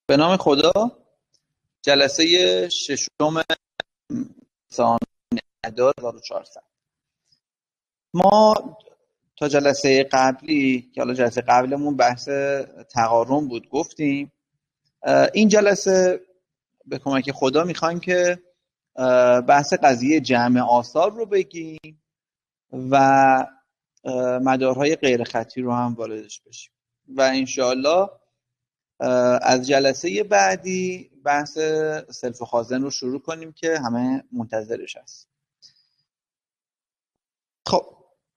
به نام خدا. جلسه ششم سال 1400. ما تا جلسه قبلی که حالا جلسه قبلمون بحث تقارن بود گفتیم این جلسه به کمک خدا میخوایم که بحث قضیه جمع آثار رو بگیم و مدارهای غیر خطی رو هم واردش بشیم و انشاءالله از جلسه بعدی بحث سلف خازن رو شروع کنیم که همه منتظرش هست. خب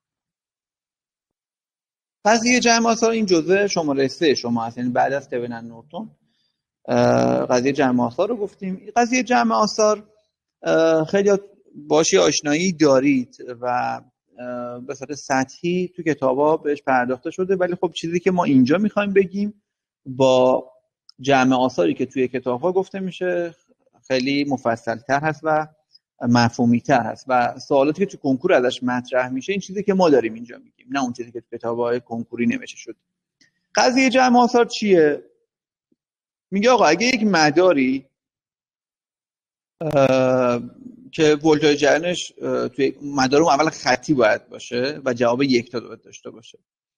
قضیه جمع آثار این جزء شماره 3 شما هست، یعنی بعد از تونن نورتون قضیه جمع آثار رو گفتیم. قضیه جمع آثار خیلی باشی آشنایی دارید و به صورت سطحی تو کتابا بهش پرداخته شده، ولی خب چیزی که ما اینجا میخوایم بگیم با جمع آثاری که توی کتاب‌ها گفته میشه خیلی مفصل‌تر هست و مفهومی‌تر هست و سوالاتی که تو کنکور ازش مطرح میشه این چیزی که ما داریم اینجا میگیم، نه اون چیزی که تو کتاب‌های کنکوری نوشته شده. قضیه جمع آثار چیه؟ میگه آقا اگه یک مداری که ولتاژ جریانش توی مدار اون اول خطی باید باشه و جواب یک تا داشته باشه،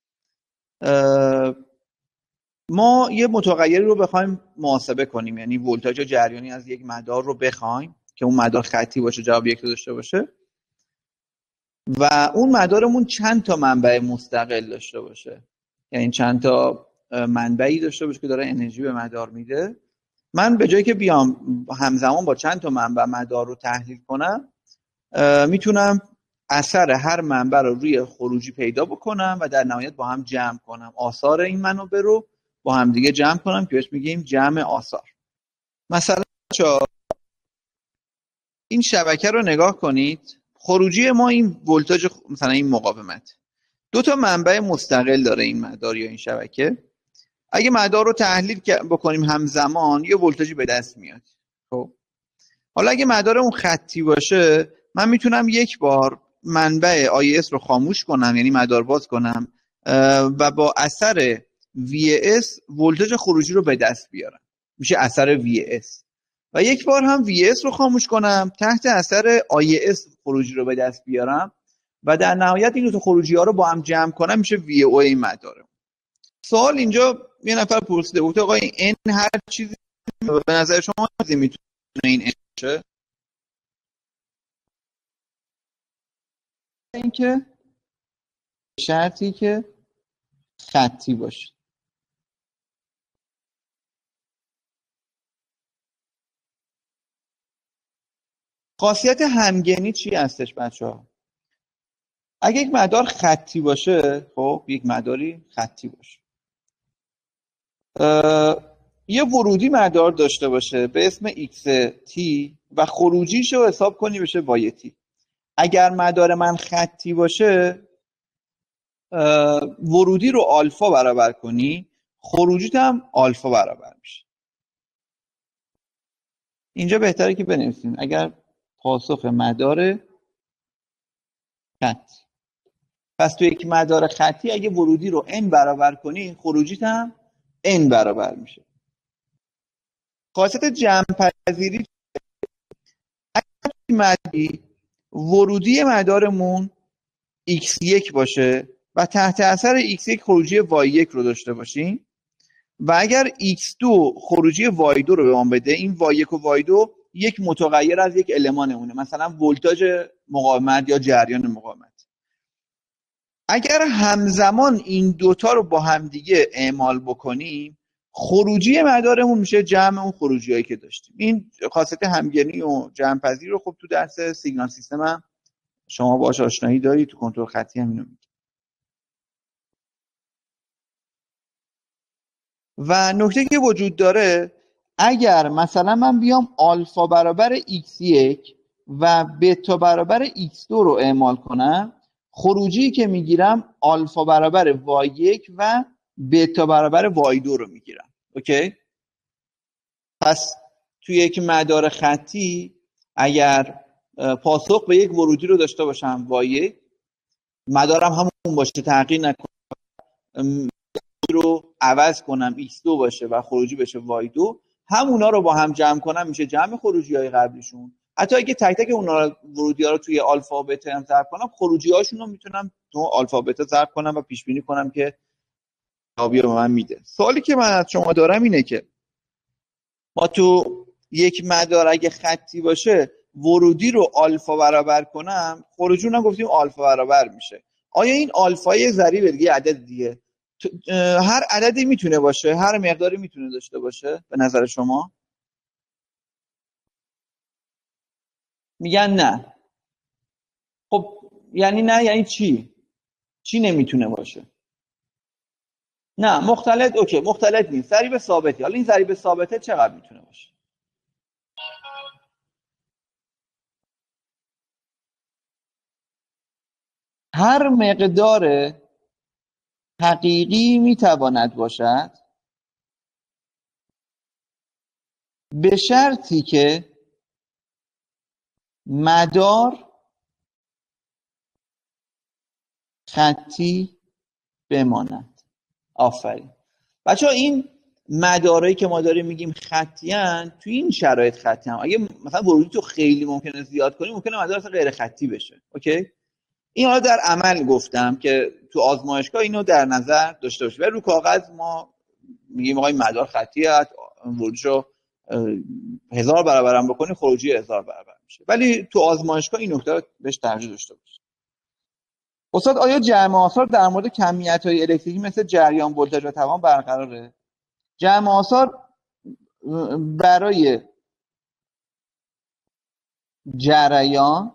ما یه متغیری رو بخوایم محاسبه کنیم، یعنی ولتاژ جریانی از یک مدار رو بخوایم که اون مدار خطی باشه جواب یک تا داشته باشه و اون مدارمون چند تا منبع مستقل داشته باشه، یعنی چند تا منبعی داشته باشه که داره انرژی به مدار میده. من به جایی که بیام همزمان با چند تا منبع مدار رو تحلیل کنم میتونم اثر هر منبع رو روی خروجی پیدا بکنم و در نهایت با هم جمع کنم، آثار این منابع رو با هم دیگه جمع کنم که بهش میگیم جمع آثار. مثلا این شبکه رو نگاه کنید، خروجی ما این ولتاژ مثلا این مقاومت دو تا منبع مستقل داره این مدار یا این شبکه. اگه مدار رو تحلیل بکنیم همزمان یه ولتاژی به دست میاد. خب حالا اگه مدار اون خطی باشه من میتونم یک بار منبع IS رو خاموش کنم، یعنی مدار باز کنم و با اثر VS ولتاژ خروجی رو به دست بیارم، میشه اثر VS. و یک بار هم VS رو خاموش کنم تحت اثر IS خروجی رو به دست بیارم و در نهایت این دو تا خروجی ها رو با هم جمع کنم میشه VO این مداره. سوال اینجا یه نفر پرسیده بود آقا این هر چیزی به نظر شما میتونه این باشه؟ اینکه شرطی که خطی باشه. خاصیت همگنی چی هستش بچه‌ها؟ اگه یک مدار خطی باشه، خب یک مداری خطی باشه یه ورودی مدار داشته باشه به اسم XT و خروجیش رو حساب کنی بشه YT. اگر مدار من خطی باشه ورودی رو آلفا برابر کنی خروجیت هم آلفا برابر میشه. اینجا بهتره که بنویسیم اگر پاسخ مدار خطی، پس تو یک مدار خطی اگه ورودی رو n برابر کنی خروجیت هم n برابر میشه. خاصیت جمع پذیری اگه ورودی مدارمون x1 باشه و تحت اثر x1 خروجی y1 رو داشته باشیم و اگر x2 خروجی y2 رو به ما بده، این y1 و y2 یک متغیر از یک المانمونه، مثلا ولتاژ مقاومت یا جریان مقاومت. اگر همزمان این دوتا رو با هم دیگه اعمال بکنیم خروجی مدارمون میشه جمع اون خروجی هایی که داشتیم. این خاصیت همگنی و جمع پذیری رو خب تو درس سیگنال سیستم هم شما باهاش آشنایی دارید، تو کنترل خطی هم اینو میگه. و نکته که وجود داره اگر مثلا من بیام آلفا برابر x1 و بتا برابر x2 رو اعمال کنم خروجی که میگیرم آلفا برابر y1 و بتا برابر y2 رو میگیرم. اوکی؟ پس توی یک مدار خطی اگر پاسخ به یک ورودی رو داشته باشم y1 مدارم همون باشه تغییر نکنه رو عوض کنم x2 باشه و خروجی بشه y2، همونا رو با هم جمع کنم میشه جمع خروجی های قبلیشون. حتی اگه تک تک اونا ورودی ها رو توی آلفا و بتا هم ضرب کنم، خروجی هاشون رو میتونم تو آلفا و بتا ضرب کنم و پیش بینی کنم که جوابی رو به من میده. سوالی که من از شما دارم اینه که ما تو یک مدار اگه خطی باشه ورودی رو آلفا برابر کنم، خروجی رو گفتیم آلفا برابر میشه. آیا این آلفا یه ضریب دیگه، عدد دیگه، هر عددی میتونه باشه، هر مقداری میتونه داشته باشه به نظر شما؟ میگن نه. خب یعنی نه، یعنی چی نمیتونه باشه؟ نه مختلط، اوکی مختلط نیست، ضریب ثابتی. حالا این ضریب ثابته چقدر میتونه باشه؟ هر مقدار حقیقی میتواند باشد به شرطی که مدار خطی بماند. آفرین بچه‌ها. این مدارایی که ما داریم میگیم خطی ان، تو این شرایط خطی هم. اگه مثلا ورودی تو خیلی ممکنه زیاد کنیم، ممکنه مدار اصلا غیر خطی بشه. اوکی، این حالا در عمل گفتم که تو آزمایشگاه اینو در نظر داشته باشید. ولی رو کاغذ ما میگیم آقا این مدار خطی است، ورودیشو 1000 برابر هم بکنی خروجی 1000 برابر میشه. ولی تو آزمایشگاه این نکته رو بهش توجه داشته باشید. استاد آیا جمع آثار در مورد کمیت‌های الکتریکی مثل جریان، ولتاژ و توان برقراره؟ جمع آثار برای جریان،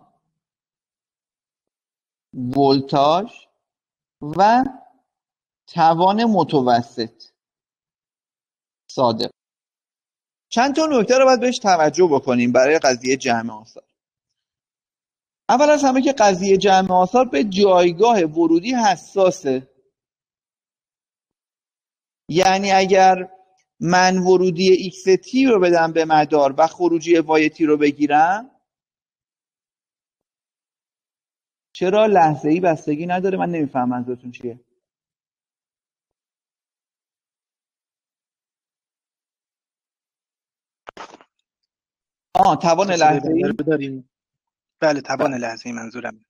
ولتاژ و توان متوسط صادق. چند تا نکته رو باید بهش توجه بکنیم برای قضیه جمع آثار. اول از همه که قضیه جمع آثار به جایگاه ورودی حساسه. یعنی اگر من ورودی XT رو بدم به مدار و خروجی YT رو بگیرم، چرا لحظه‌ای بستگی نداره؟ من نمیفهمم منظورتون چیه. توان لحظه‌ای داریم. بله توان لحظه‌ای منظورم.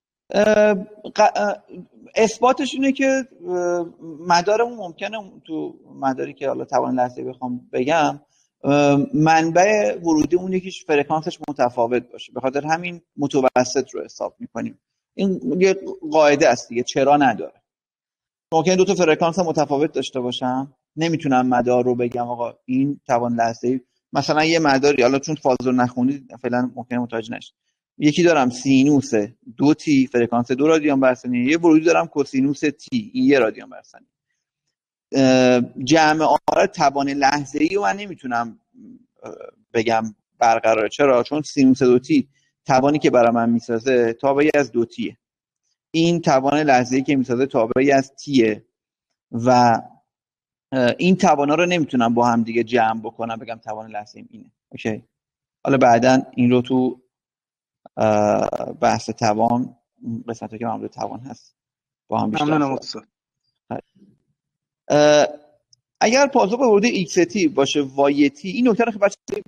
اثباتش اینه که مدارمون ممکنه تو مداری که حالا توان لحظه‌ای بخوام بگم، منبع ورودی اون یکیش فرکانسش متفاوت باشه، به خاطر همین متوسط رو حساب میکنیم. این یه قاعده است دیگه، چرا نداره. ممکنه دو تا فرکانس متفاوت داشته باشم، نمیتونم مدار رو بگم آقا این توان لحظه‌ای. مثلا یه مداری، حالا چون فاز رو نخونید فعلا ممکنه متوجه نشید، یکی دارم سینوس 2t فرکانس 2 رادیان بر ثانیه، یه ورودی دارم کوسینوس تی، این 1 رادیان بر ثانیه. جمع آثار توان لحظه‌ای رو من نمیتونم بگم برقراره. چرا؟ چون سینوس 2t توانی که برای من میسازه تابعی از 2tه. این توان لحظه‌ای که میسازه تابعی از تیه و این توانا رو نمیتونم با هم دیگه جمع بکنم بگم توان لحظه‌ایم اینه. اوکی، حالا بعداً این رو تو بحث توان، قسمتی که مربوط به توان هست، با هم بیشتر صحبت. اگر پاسخ به ورودی XT باشه YT، این نکته رو که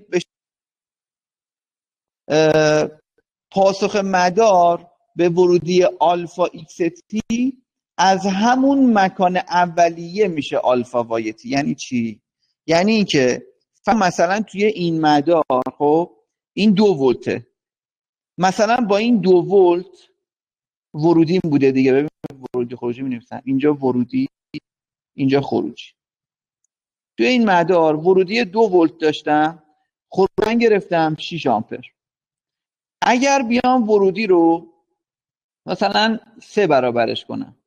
پاسخ مدار به ورودی آلفا XT از همون مکان اولیه میشه آلفا YT. یعنی چی؟ یعنی اینکه مثلا توی این مدار، خب این 2 ولته، مثلا با این 2 ولت ورودی بوده دیگه. ببین ورودی خروجی می‌نویسن، اینجا ورودی، اینجا خروجی. توی این مدار ورودی 2 ولت داشتم، خروجی گرفتم 6 آمپر. اگر بیام ورودی رو مثلا 3 برابرش کنم،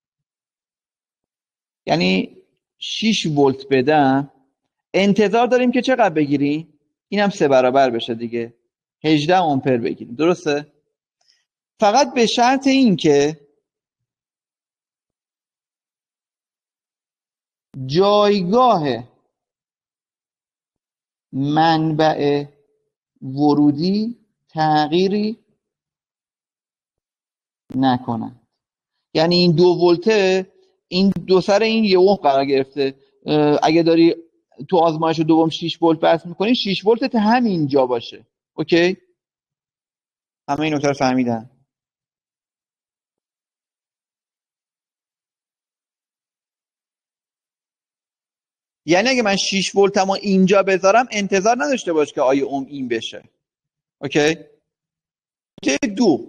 یعنی 6 ولت بدم، انتظار داریم که چقدر بگیریم؟ اینم 3 برابر بشه دیگه، 18 آمپر بگیریم. درسته؟ فقط به شرط این که جایگاه منبع ورودی تغییری نکنن. یعنی این 2 ولته این دو سر این یه اوم قرار گرفته. اگه داری تو آزمایش دوم 6 ولت بس میکنی 6 ولت همینجا باشه. اوکی؟ همه این نکته رو فهمیدن؟ یعنی اگه من 6 ولتمو اینجا بذارم انتظار نداشته باش که آیه اوم این بشه. اوکی؟ نکته دو،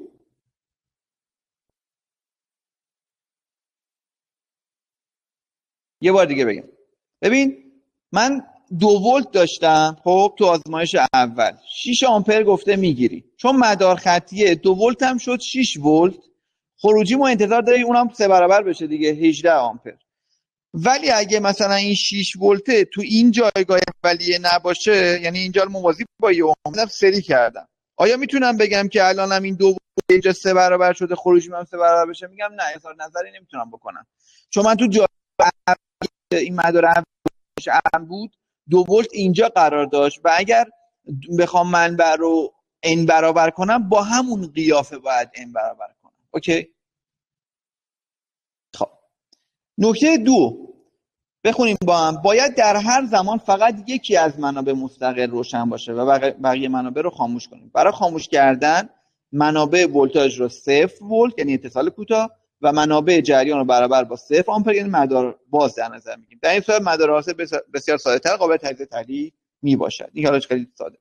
یه بار دیگه بگم. ببین من 2 ولت داشتم خب تو آزمایش اول 6 آمپر گفته میگیری، چون مدار خطیه 2 ولت هم شد 6 ولت، خروجی ما انتظار داری اونم 3 برابر بشه دیگه 18 آمپر. ولی اگه مثلا این 6 ولت تو این جایگاه اولیه نباشه، یعنی اینجا رو موازی با یه اومدم سری کردم، آیا میتونم بگم که الانم این 2 ولت اینجا 3 برابر شده خروجی من 3 برابر بشه؟ میگم نه، اظهار نظری نمیتونم بکنم، چون من تو جایگاه این مدار اول بود 2 ولت اینجا قرار داشت و اگر بخوام منبع رو n برابر کنم با همون قیافه باید n برابر کنم. اوکی؟ خب نکته دو، بخونیم با هم. باید در هر زمان فقط یکی از منابع مستقل روشن باشه و بقیه منابع رو خاموش کنیم. برای خاموش کردن منابع ولتاژ رو 0 ولت یعنی اتصال کوتاه و منابع جریان رو برابر با 0 آمپر یعنی مدار باز در نظر میگیریم. در این صورت مدار واسه بسیار ساده‌تر قابل تجزیه تحلیل میباشد. این حالش خیلی ساده.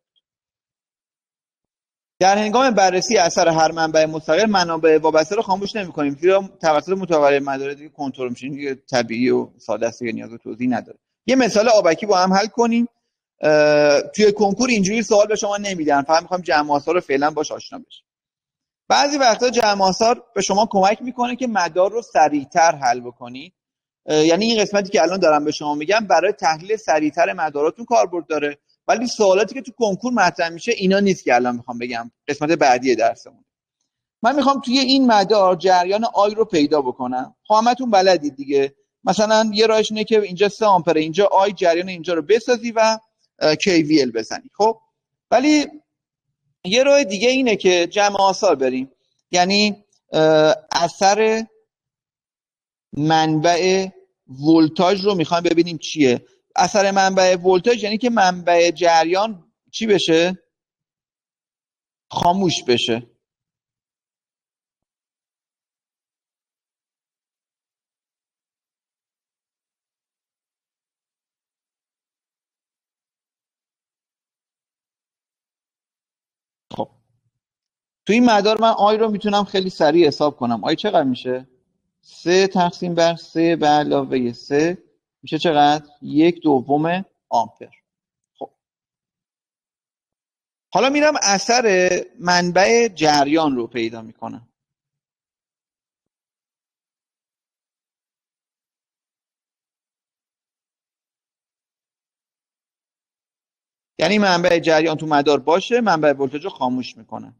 در هنگام بررسی اثر هر منبع مستقل منابع وابسته رو خاموش نمی‌کنیم، زیرا توسط متولی مدار دیگه کنترل میشه. دیگه طبیعی و ساده است، نیاز به توضیح نداره. یه مثال آبکی با هم حل کنیم. توی کنکور اینجوری سوال به شما نمیدن، فقط می‌خوام جمع آثار رو فعلا باش آشنا بشید. بعضی وقتا جمع آثار به شما کمک میکنه که مدار رو سریعتر حل بکنید. یعنی این قسمتی که الان دارم به شما میگم برای تحلیل سریعتر مداراتون کاربرد داره، ولی سوالاتی که تو کنکور مطرح میشه اینا نیست که الان میخوام بگم، قسمت بعدی درسمون. من میخوام توی این مدار جریان آی رو پیدا بکنم. همتون بلدید دیگه. مثلا یه راهش اینه که اینجا 3 آمپر، اینجا آی، جریان اینجا رو بسازی و KVL بزنی. خب ولی یه راه دیگه اینه که جمع آثار بریم، یعنی اثر منبع ولتاژ رو میخوایم ببینیم چیه. اثر منبع ولتاژ یعنی که منبع جریان چی بشه؟ خاموش بشه. خب تو این مدار من آی رو میتونم خیلی سریع حساب کنم. آی چقدر میشه؟ 3 تقسیم بر 3 به علاوه 3 میشه چقدر؟ 1/2 آمپر. خب حالا میرم اثر منبع جریان رو پیدا میکنم. یعنی منبع جریان تو مدار باشه، منبع ولتاژ رو خاموش میکنه.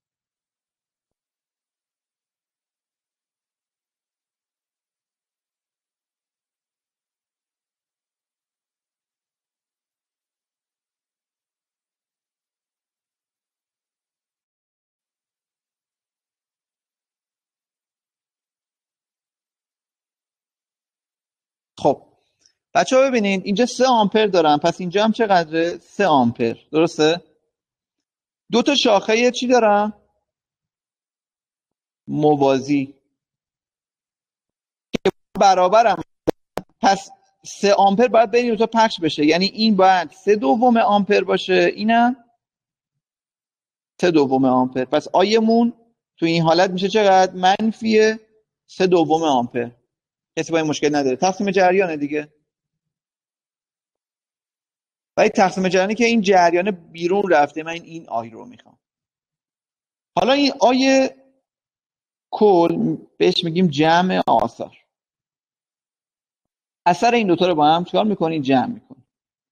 خب بچه ها ببینید اینجا 3 آمپر دارم، پس اینجا هم چقدره؟ 3 آمپر. درسته؟ 2 تا شاخه چی دارم؟ موازی که برابرم. پس 3 آمپر باید بین 2 تا پخش بشه، یعنی این باید 3/2 آمپر باشه، اینم 3/2 آمپر. پس آیمون تو این حالت میشه چقدر؟ منفی 3/2 آمپر. کسی با این مشکل نداره؟ تقسیم جریانه دیگه. ولی تقسیم جریانی که این جریان بیرون رفته، من این آی رو میخوام. حالا این آی کل بهش میگیم جمع آثار. اثر این دوتا رو با هم چیکار میکنین؟ جمع میکنین.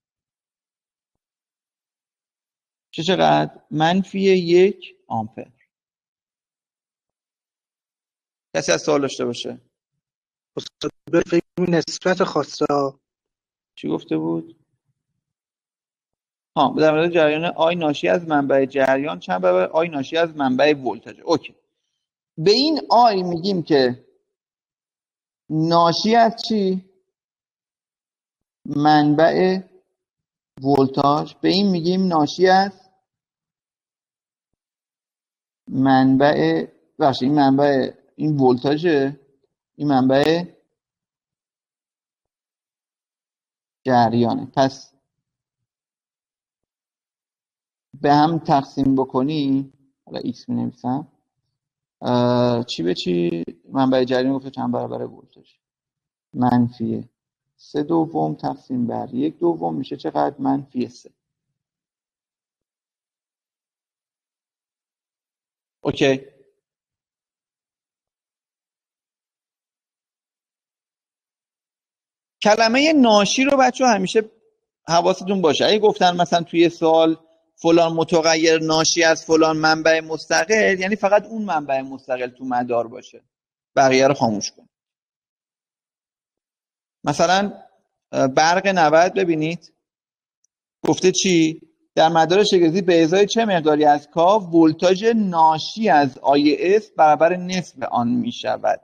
چقدر؟ منفی 1 آمپر. کسی از سوال داشته باشه؟ بفهمیم نسبت خاصه. چی گفته بود؟ در مورد جریان آی ناشی از منبع جریان چند برابر آی ناشی از منبع ولتاژ. اوکی. به این آی میگیم که ناشی از چی؟ منبع ولتاژ. به این میگیم ناشی از منبع این منبع این ولتاژه، این منبع جریانه. پس به هم تقسیم بکنی، حالا ایکس می نویسم، چی به چی؟ منبع جریان گفته چند برابر ولتاژ؟ منفی 3/2 تقسیم بر 1/2 میشه چقدر؟ منفی 3. اوکی. کلمه ناشی رو بچه همیشه حواستون باشه. اگه گفتن مثلا توی سوال فلان متغیر ناشی از فلان منبع مستقل، یعنی فقط اون منبع مستقل تو مدار باشه، بقیه رو خاموش کن. مثلا برق 90 ببینید گفته چی؟ در مدار شگردی به ازای چه مقداری از کاو ولتاژ ناشی از آی اس برابر نصف آن می شود.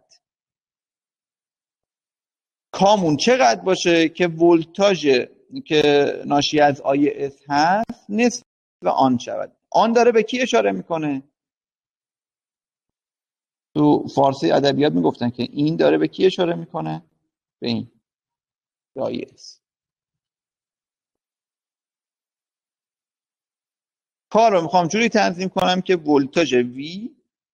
کامون چقدر باشه که ولتاژ که ناشی از آی اس هست نصف آن شود؟ آن داره به کی اشاره میکنه؟ تو فارسی ادبیات میگفتن که این داره به کی اشاره میکنه؟ به این، به آی اس. کار رو میخوام جوری تنظیم کنم که ولتاژ وی،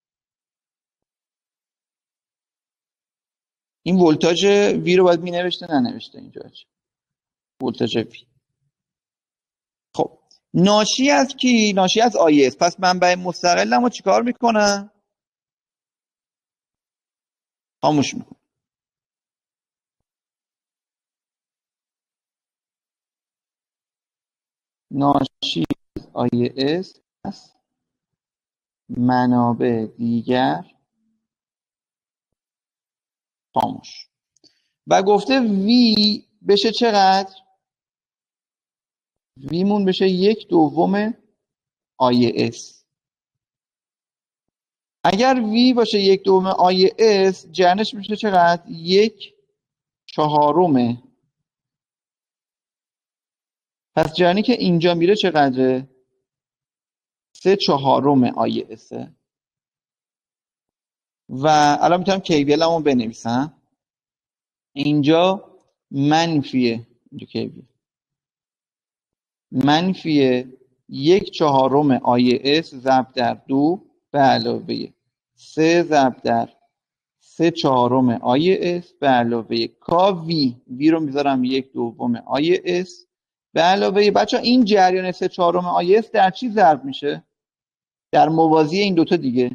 این ولتاژ وی رو باید مینوشته ننوشته اینجا ولتاژ وی. خب ناشی از کی؟ ناشی از آی اس. پس منبع مستقلمو چیکار میکنم؟ خاموش میکنم. ناشی از آی اس هست منابع دیگر خاموش. و گفته وی بشه چقدر؟ ویمون بشه 1/2 آی اس. اگر وی باشه 1/2 آی اس، جرنش میشه چقدر؟ 1/4. پس جرنی که اینجا میره چقدره؟ 3/4 آی اس. و الان میتونم KVL همون بنویسم. اینجا منفیه، اینجا KVL منفیه 1/4 آی اس ضرب در 2 به علاوه 3 ضرب در 3/4 آی اس به علاوه کا وی رو میذارم 1/2 آی اس به علاوه بچه این جریان 3/4 آی اس در چی ضرب میشه؟ در موازی این دوتا دیگه.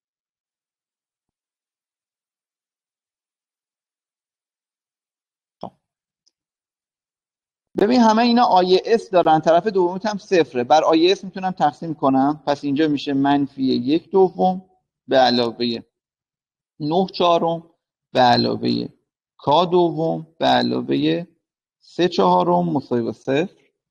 ببین همه اینا آی اس دارن، طرف دومیت هم صفره، بر آی اس میتونم تقسیم کنم. پس اینجا میشه منفی 1/2 به علاوه 9/4 به علاوه کا دوم به علاوه 3/4 مساوی با 0.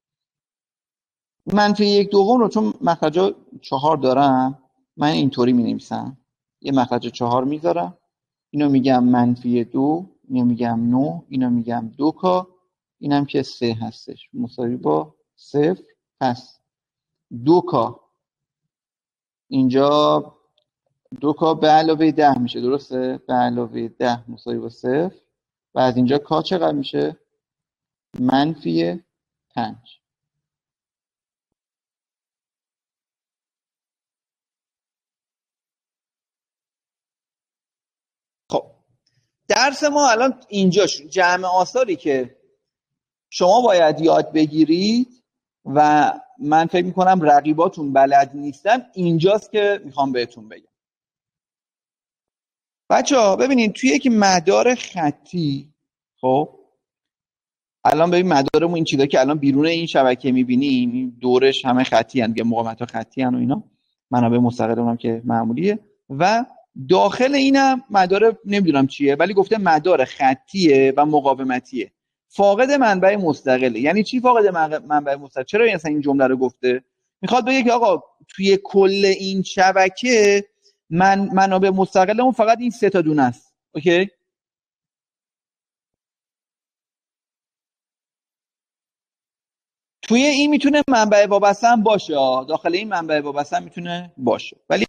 منفی 1/2 رو چون مخرجا 4 دارم من اینطوری می نویسم، یه مخرج 4 میذارم، اینو میگم منفی 2، اینو میگم 9، اینو میگم 2 کا، اینم که 3 هستش مساوی با 0. پس 2 کا اینجا 2 کا به علاوه 10 میشه، درسته؟ به علاوه 10 مساوی با 0 و از اینجا کا چقدر میشه؟ منفی 5. خب درس ما الان اینجا شد. جمع آثاری که شما باید یاد بگیرید و من فکر میکنم رقیباتون بلد نیستن، اینجاست که میخوام بهتون بگم. بچه‌ها ببینید توی یک مدار خطی، خب الان ببین مدارمون این چیزا که الان بیرون این شبکه میبینیم دورش همه خطی هن دیگه، مقاومت‌ها خطی هن و اینا، منابع مستقل هم که معمولیه و داخل اینم مدار نمیدونم چیه ولی گفته مدار خطیه و مقاومتیه، فاقد منبع مستقله. یعنی چی فاقد منبع مستقل؟ چرا مثلا این جمله رو گفته؟ میخواد بگه که آقا توی کل این شبکه منابع مستقلمون فقط این 3 تا دونه است. اوکی؟ توی این میتونه منبع وابسته هم باشه، داخل این منبع وابسته هم میتونه باشه، ولی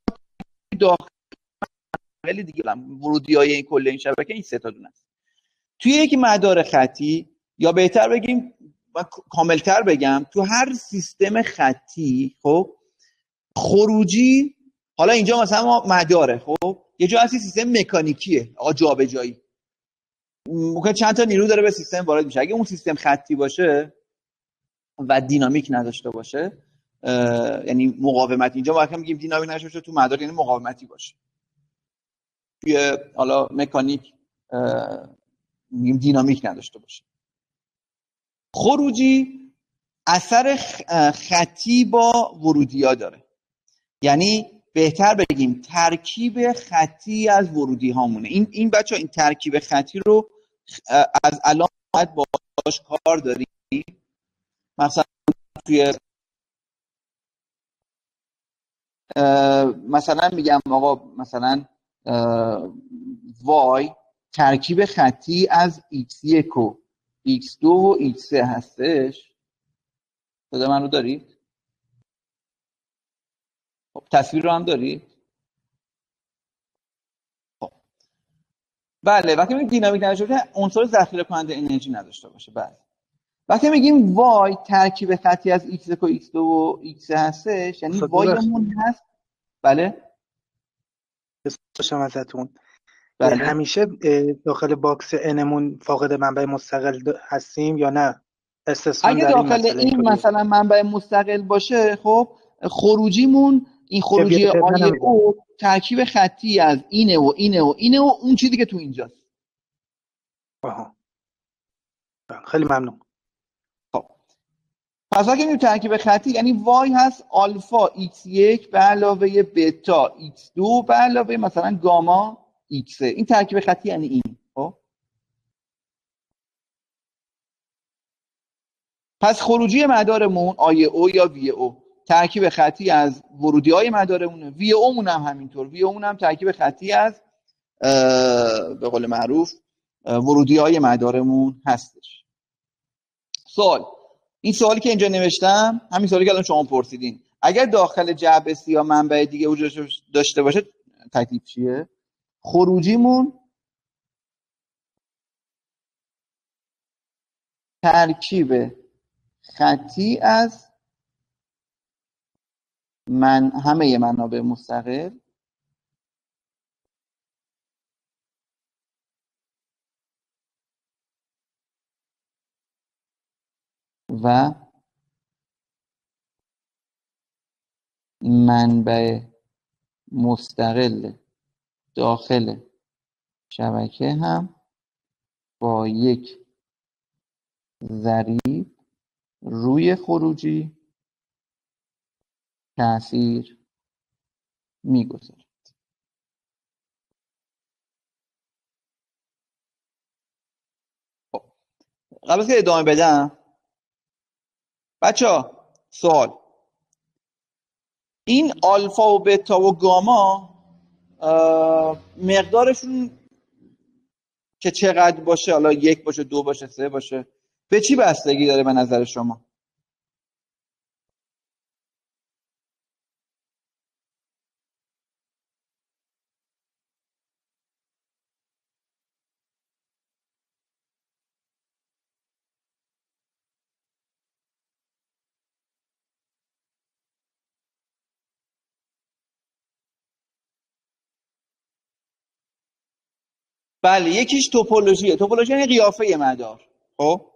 داخل دیگه ورودی‌های این کل این شبکه این سه تا دونه است. توی یک مدار خطی، یا بهتر بگیم کاملتر بگم، تو هر سیستم خطی خب خروجی، حالا اینجا مثلا ما مداره، خب یه جا هستی سیستم مکانیکیه، آقا جابجایی ممکن چند تا نیرو داره به سیستم وارد میشه. اگه اون سیستم خطی باشه و دینامیک نداشته باشه، یعنی مقاومت، اینجا باید میگیم دینامیک نداشته باشه، تو مدار یعنی مقاومتی باشه. توی حالا مکانیک میگیم دینامیک نداشته باشه. خروجی اثر خطی با ورودی‌ها داره، یعنی بهتر بگیم ترکیب خطی از ورودی هامونه. این بچه این ترکیب خطی رو از الان باید باش کار داریم. مثلا توی مثلا میگم آقا مثلا وای ترکیب خطی از x1 و x2 و x3 هستش. صدا من رو دارید؟ خب تصویر رو هم دارید؟ خب بله، وقتی میگیم دینامیک نداشته باشه عنصر ذخیره کننده انرژی نداشته باشه. بله وقتی میگیم وای ترکیب خطی از x1 و x2 و x3 هستش، یعنی وایمون هست. بله بساشم ازتون. بله همیشه داخل باکس انمون فاقد منبع مستقل هستیم یا نه؟ استثنا اگه در این داخل مسئله این اینطوریه؟ مثلا منبع مستقل باشه، خب خروجیمون این خروجی آیه او ترکیب خطی از اینه و اینه و اینه و اون چیزی که تو اینجاست. آها خیلی ممنون. خب پس اگه این ترکیب خطی یعنی وای هست آلفا x1 به علاوه بتا x2 به علاوه مثلا گاما x3. این ترکیب خطی یعنی این. خب پس خروجی مدارمون آیه او یا وی او ترکیب خطی از ورودی های مدارمونه. وی او مون هم همینطور، وی او مون هم ترکیب خطی از به قول معروف ورودی های مدارمون هستش. سوال، این سوالی که اینجا نوشتم همین سوالی که الان شما پرسیدین، اگر داخل جعبه یا منبع دیگه وجود داشته باشه تکلیف چیه؟ خروجیمون ترکیب خطی از همه منابع مستقل و منبع مستقل داخل شبکه هم با یک ضریب روی خروجی تأثیر میگذارد. قبل از که ادامه بدم بچه‌ها سوال، این آلفا و بتا و گاما مقدارشون که چقدر باشه، حالا 1 باشه 2 باشه 3 باشه، به چی بستگی داره به نظر شما؟ بله یکیش توپولوژیه. توپولوژی یعنی قیافه مدار. خب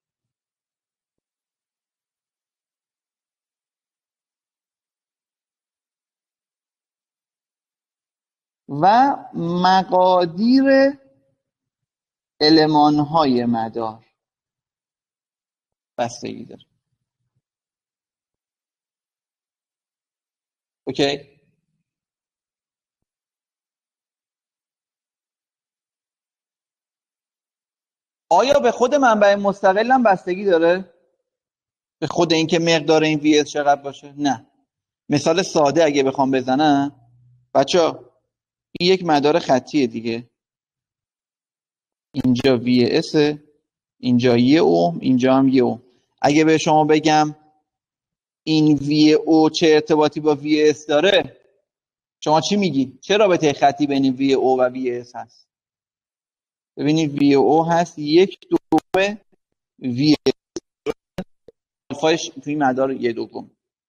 و مقادیر المان‌های مدار بستگی داره. اوکی؟ آیا به خود منبع مستقل هم بستگی داره؟ به خود اینکه مقدار این وی اس چقدر باشه؟ نه. مثال ساده اگه بخوام بزنم بچه‌ها، این یک مدار خطیه دیگه. اینجا وی اس، اینجا 1 اوم، اینجا هم 1 اوم. اگه به شما بگم این وی او چه ارتباطی با وی اس داره، شما چی میگی؟ چه رابطه خطی بین وی او و وی اس هست؟ ببینید وی او هست 1/2 وی آلفاش توی مدار 1/2.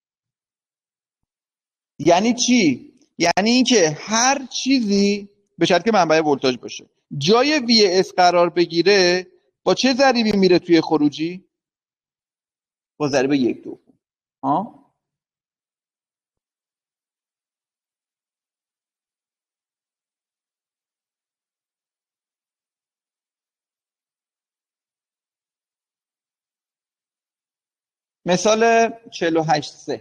یعنی چی؟ یعنی اینکه هر چیزی به شرطی که منبع ولتاژ باشه جای وی اس قرار بگیره، با چه ضریبی میره توی خروجی؟ با ضریب 1/2. ها؟ مثال 48(3).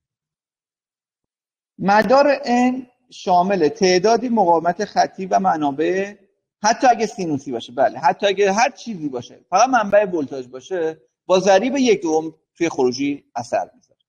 مدار N شامل تعدادی مقاومت خطی و منابع، حتی اگه سینوسی باشه، بله حتی اگه هر چیزی باشه، فقط منبع ولتاژ باشه، با ضریب 1/2 توی خروجی اثر میذاره.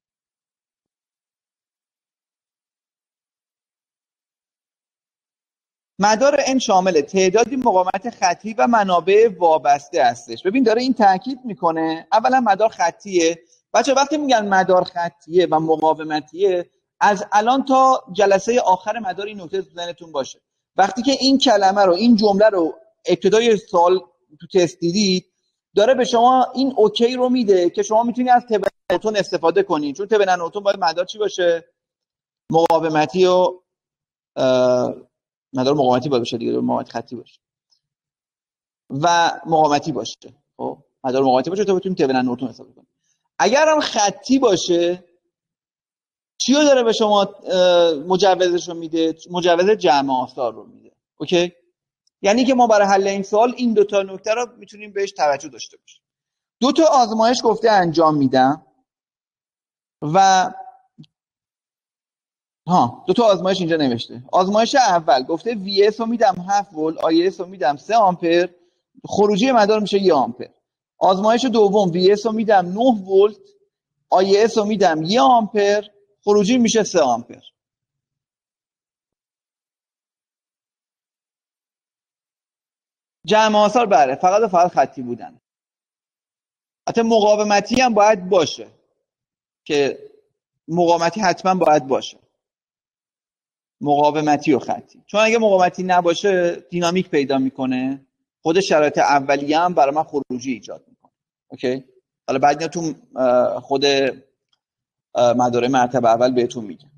مدار N شامل تعدادی مقاومت خطی و منابع وابسته هستش. ببین داره این تاکید میکنه اولا مدار خطیه. بچه وقتی میگن مدار خطیه و مقاومتیه، از الان تا جلسه آخر مدار این نکته تو ذهنتون باشه. وقتی که این کلمه رو، این جمله رو ابتدای سال تو تست دیدید، داره به شما این اوکی رو میده که شما میتونید از تبن نورتون استفاده کنید، چون تبن نورتون باید مدار چی باشه؟ مقاومتی و مدار مقاومتی باشه دیگه، مقاومت خطی باشه و مقاومتی باشه. خب مدار مقاومتی باشه تا بتونیم تبن نورتون حساب کنیم. اگر هم خطی باشه، چیو داره به شما مجوزش رو میده؟ مجوز جمع آثار رو میده. اوکی؟ یعنی که ما برای حل این سوال این دو تا نکته رو میتونیم بهش توجه داشته باشیم. دو تا آزمایش گفته انجام میدم و دو تا آزمایش اینجا نوشته. آزمایش اول گفته وی اس رو میدم 7 ولت، آی اس رو میدم 3 آمپر، خروجی مدار میشه 1 آمپر. آزمایش دوم وی اس رو میدم 9 ولت، آی اس رو میدم 1 آمپر، خروجی میشه 3 آمپر. جمع آثار بله فقط خطی بودن. حتی مقاومتی هم باید باشه که مقاومتی حتما باید باشه، مقاومتی و خطی. چون اگه مقاومتی نباشه دینامیک پیدا میکنه، خود شرایط اولیه هم برای من خروجی ایجاد میکنه. اوکی؟ حالا بعد تو خود مداره مرتبه اول بهتون میگم.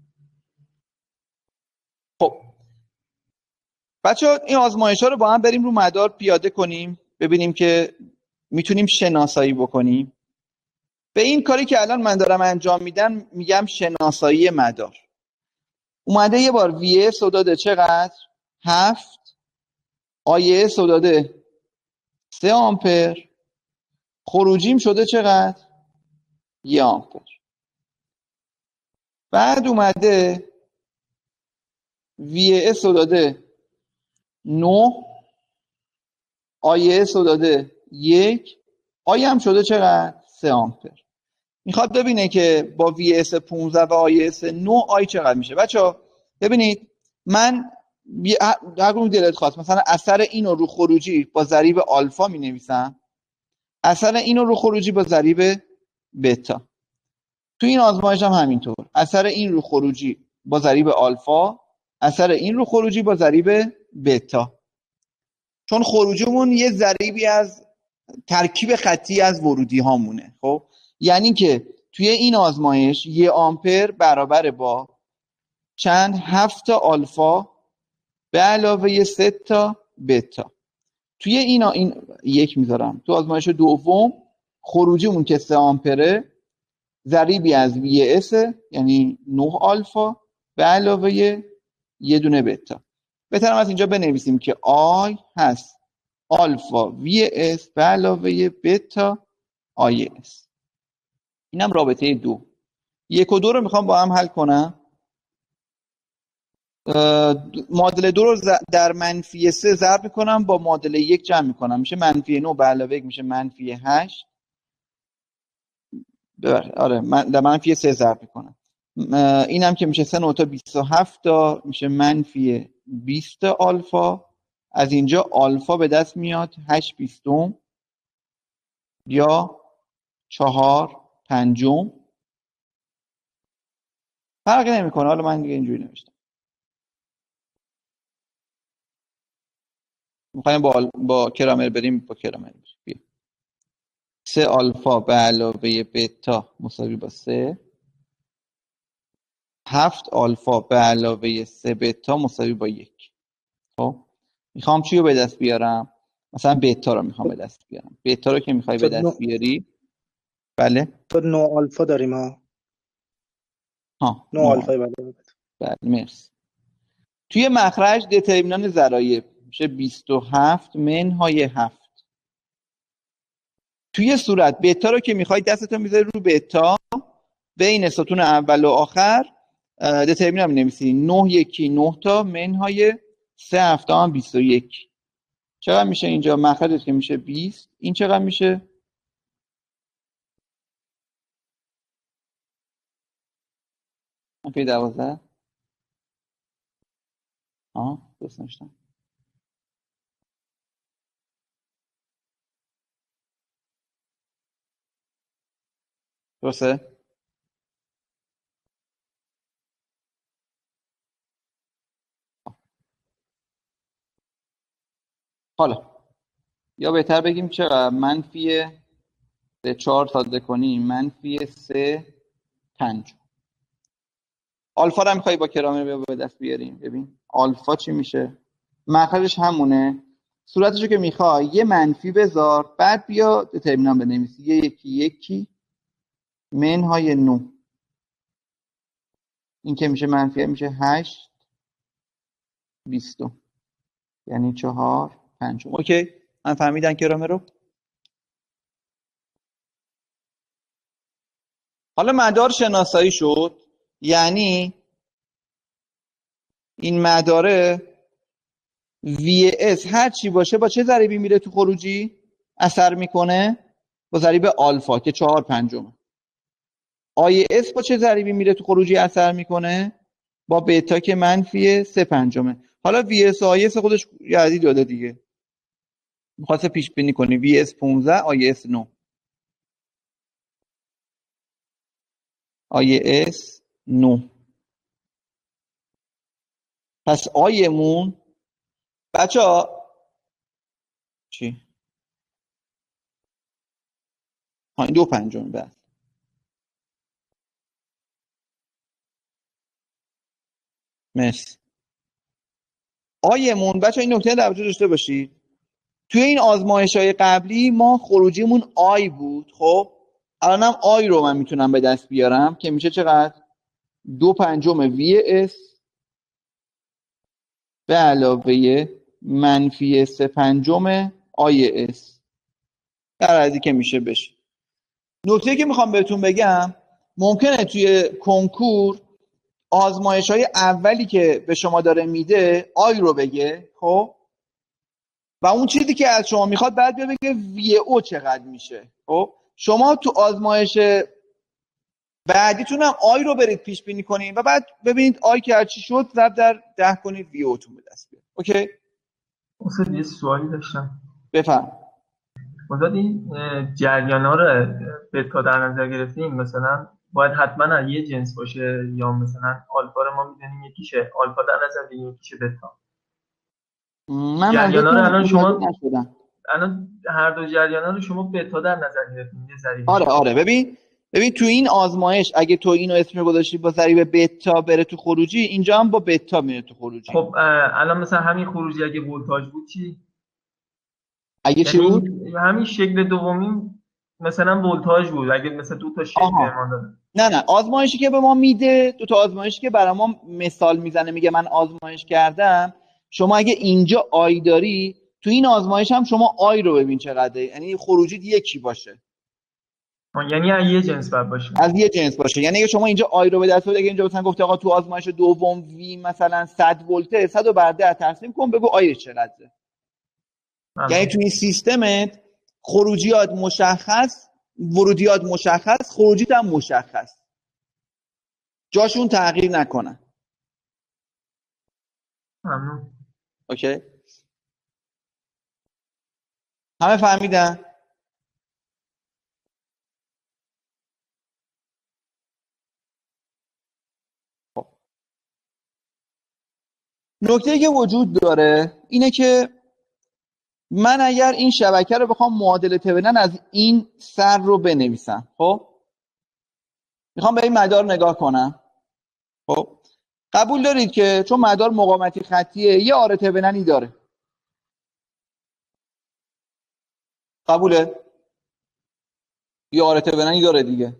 خب بچه‌ها این آزمایش‌ها رو با هم بریم رو مدار پیاده کنیم، ببینیم که میتونیم شناسایی بکنیم. به این کاری که الان من دارم انجام میدم میگم شناسایی مدار. اومده یه بار وی اس رو داده چقدر؟ 7، آی اس رو داده 3 آمپر، خروجیم شده چقدر؟ 1 آمپر. بعد اومده وی اس رو داده 9، آی اس رو داده 1، آی هم شده چقدر؟ 3 آمپر. میخواد ببینه که با وی اس 15 و آی اس 9 آی چقدر میشه. بچه‌ها ببینید من هر گونه دلت خواست مثلا اثر اینو رو خروجی با ضریب آلفا می نویسم، اثر اینو رو خروجی با ضریب بتا. تو این آزمایش هم همینطور، اثر این رو خروجی با ضریب آلفا، اثر این رو خروجی با ضریب بتا. چون خروجیمون یه ضریبی از ترکیب خطی از ورودی هامونه. خب یعنی که توی این آزمایش 1 آمپر برابر با چند؟ 7 تا آلفا به علاوه 3 تا بتا. توی این یک میذارم. تو آزمایش دوم خروجیمون که 3 آمپره، ضریبی از وی اس یعنی 9 آلفا به علاوه 1 دونه بتا. بهترم از اینجا بنویسیم که آی هست آلفا وی اس به علاوه بتا آی اس. اینم رابطه 2. 1 و 2 رو میخوام با هم حل کنم. معادله 2 رو در منفی 3 ضرب میکنم با معادله 1 جمع میکنم، میشه منفی 9 به علاوه 1 میشه منفی 8. آره در منفی 3 ضرب میکنم. اینم که میشه 3 تا 27 تا میشه منفی 20 آلفا. از اینجا آلفا به دست میاد 8 بیستم یا 4 پنجم فرقی نمیکنه. حالا من دیگه اینجوری نوشتم. میخوایم با کرامر بریم، با کرامر بریم. 3 آلفا به علاوه بتا مساوی با 3. 7 آلفا به علاوه 3 بتا مساوی با 1. خب میخوام چی رو به دست بیارم؟ مثلا بتا رو میخوام به دست بیارم. بتا رو که میخوای به دست بیاری، بله تو 9 آلفا داریم ها. ها 9 آلفا بله مرسی. توی مخرج دترمینان ضرایب میشه 27 منهای 7. توی صورت بتا رو که میخوای دستتو میذاری رو بتا، بین ستون اول و آخر دترمینان می‌نویسی 9 1 9 تا منهای 3 7 هم 21. چقدر میشه اینجا مخرجش که میشه 20؟ این چقدر میشه؟ منفی 12. درست نوشتم. درسته؟ حالا یا بهتر بگیم چقدر؟ منفی 4 ساده کنیم منفی 3 5. آلفا رو میخوای با کرامر به دست بیاریم. ببین آلفا چی میشه؟ مخرجش همونه. صورتشو که میخوای یه منفی بذار، بعد بیا دترمینان بنویسی 1 1 منهای 9. این که میشه منفی میشه 8 20. یعنی 4 5. اوکی من فهمیدم کرامر رو. حالا مدار شناسایی شد، یعنی این مداره VS هر چی باشه با چه ضریبی میره تو خروجی اثر میکنه؟ با ضریب آلفا که 4 پنجمه. IS با چه ضریبی میره تو خروجی اثر میکنه؟ با بتا که منفی 3 پنجمه. حالا VS و IS خودش یادی داده دیگه، میخواسته پیش بینی کنی VS 15 IS 9. IS 9. پس آیمون بچه ها چی؟ این 2 پنجم بعد مرسی. آیمون بچه ها این نکته توجه داشته باشید، توی این آزمایش‌های قبلی ما خروجیمون آی بود. خب الانم آی رو من میتونم به دست بیارم که میشه چقدر؟ 2 پنجم VS به علاوه منفی 3 پنجم IS در حدی که میشه بشه. نکته که میخوام بهتون بگم، ممکنه توی کنکور آزمایش‌های اولی که به شما داره میده آی رو بگه، خب و اون چیزی که از شما میخواد بعد بگه VO چقدر میشه. خب شما تو آزمایش بعدیتون هم آی رو برید پیش بینی کنین و بعد ببینید آی که هرچی شد ضرب در 10 کنید VO تون به دست بیاد. اوکی؟ اصلا یه سوالی داشتم. بفهم. مثلا این جریانا رو بتا در نظر گرفتیم، مثلا باید حتما از یه جنس باشه یا مثلا آلفا رو ما میدونیم یکیشه آلفا در نظر بگیریم یکیشه بتا؟ من جریانا رو الان شما نشدم. الان هر دو جریانا رو شما بتا در نظر گرفتیم یه ضریب. آره ببین تو این آزمایش اگه تو اینو اسم گذاشتی با ضریب بتا بره تو خروجی، اینجا هم با بتا میره تو خروجی. خب الان مثلا همین خروجی اگه ولتاژ بود چی؟ اگه چی بود؟ همین شکل دومین مثلا ولتاژ بود، اگه مثلا دو تا شکل ما داره. نه آزمایشی که به ما میده، دو تا آزمایشی که برای ما مثال میزنه، میگه من آزمایش کردم، شما اگه اینجا آی داری تو این آزمایش هم شما آی رو ببین چقدره، یعنی خروجی یکی باشه، یعنی از یه جنس باید باشه، از یه جنس باشه. یعنی اگه شما اینجا آی رو به دست بیاری، اگه اینجا مثلا گفته آقا تو آزمایش دوم وی مثلا 100 ولته، 100 رو بر 10 تقسیم کن بگو آیش چقدره. یعنی تو این سیستمت خروجیات مشخص، ورودیات مشخص، خروجیت هم مشخص، جاشون تغییر نکنن. ممنون. اوکی همه فهمیدن؟ نکته‌ای که وجود داره اینه که من اگر این شبکه رو بخوام معادله تونن از این سر رو بنویسم، خب میخوام به این مدار نگاه کنم. خب قبول دارید که چون مدار مقاومتی خطیه یه آره توننی داره؟ قبوله؟ یه آره توننی داره دیگه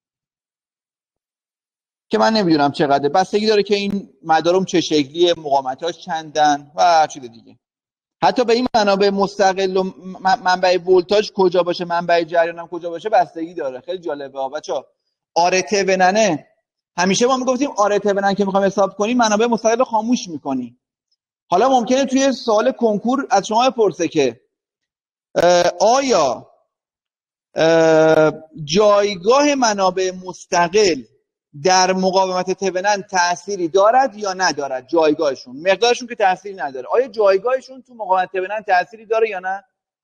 که من نمیدونم چقدره، بستگی داره که این مدارم چه شکلیه، مقاومتاش چندن و هر چیز دیگه. حتی به این منابع مستقل و منبع ولتاژ کجا باشه، منبع جریانم کجا باشه بستگی داره. خیلی جالبه ها بچه‌ها. آره توننه، همیشه ما میگفتیم آره تونن که میخوایم حساب کنیم منابع مستقل رو خاموش میکنیم. حالا ممکنه توی سوال کنکور از شما بپرسه که آیا جایگاه منابع مستقل در مقاومت تونن تأثیری دارد یا ندارد؟ جایگاهشون، مقدارشون که تأثیری نداره، آیا جایگاهشون تو مقاومت تونن تأثیری داره یا نه؟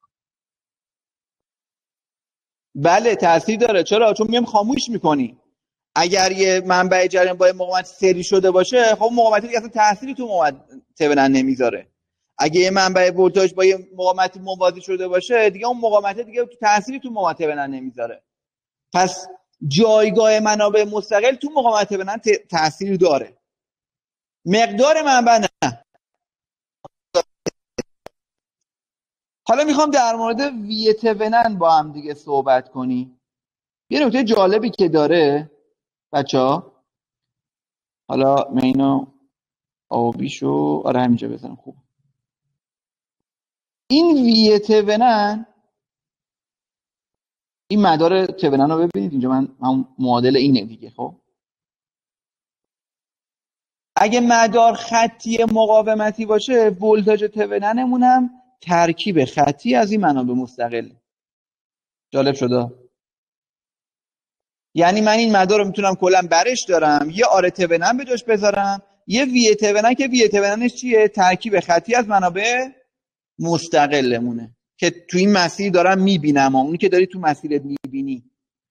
بله تأثیر داره. چرا؟ چون میام خاموش میکنی. اگر یه منبع جریان با مقاومت سری شده باشه، خب مقاومت دیگه اصلا تأثیری تو مقاومت تونن نمیذاره. اگه یه منبع ولتاژ با یه مقاومت موازی شده باشه، دیگه اون مقاومت دیگه تأثیری تو مقاومت تونن نمیذاره. پس جایگاه منابع مستقل تو مقاومت تونن تأثیری داره، مقدار منبع نه. حالا میخوام در مورد وی تونن با هم دیگه صحبت کنیم. یه نکته جالبی که داره بچه‌ها، حالا من اینو آبیشو آره همینجا بزنم. خوب این وی تونن، این مدار تونن رو ببینید اینجا، من معادل اینه دیگه. خب اگه مدار خطی مقاومتی باشه، ولتاژ توننمون هم ترکیب خطی از این منابع مستقل. جالب شده؟ یعنی من این مدار رو میتونم کلا برش دارم، یه آره تونن به جاش بذارم، یه وی تونن که وی توننش چیه؟ ترکیب خطی از منابع مستقلمونه که تو این مسیر دارم میبینم، اونی که داری تو مسیرت میبینی.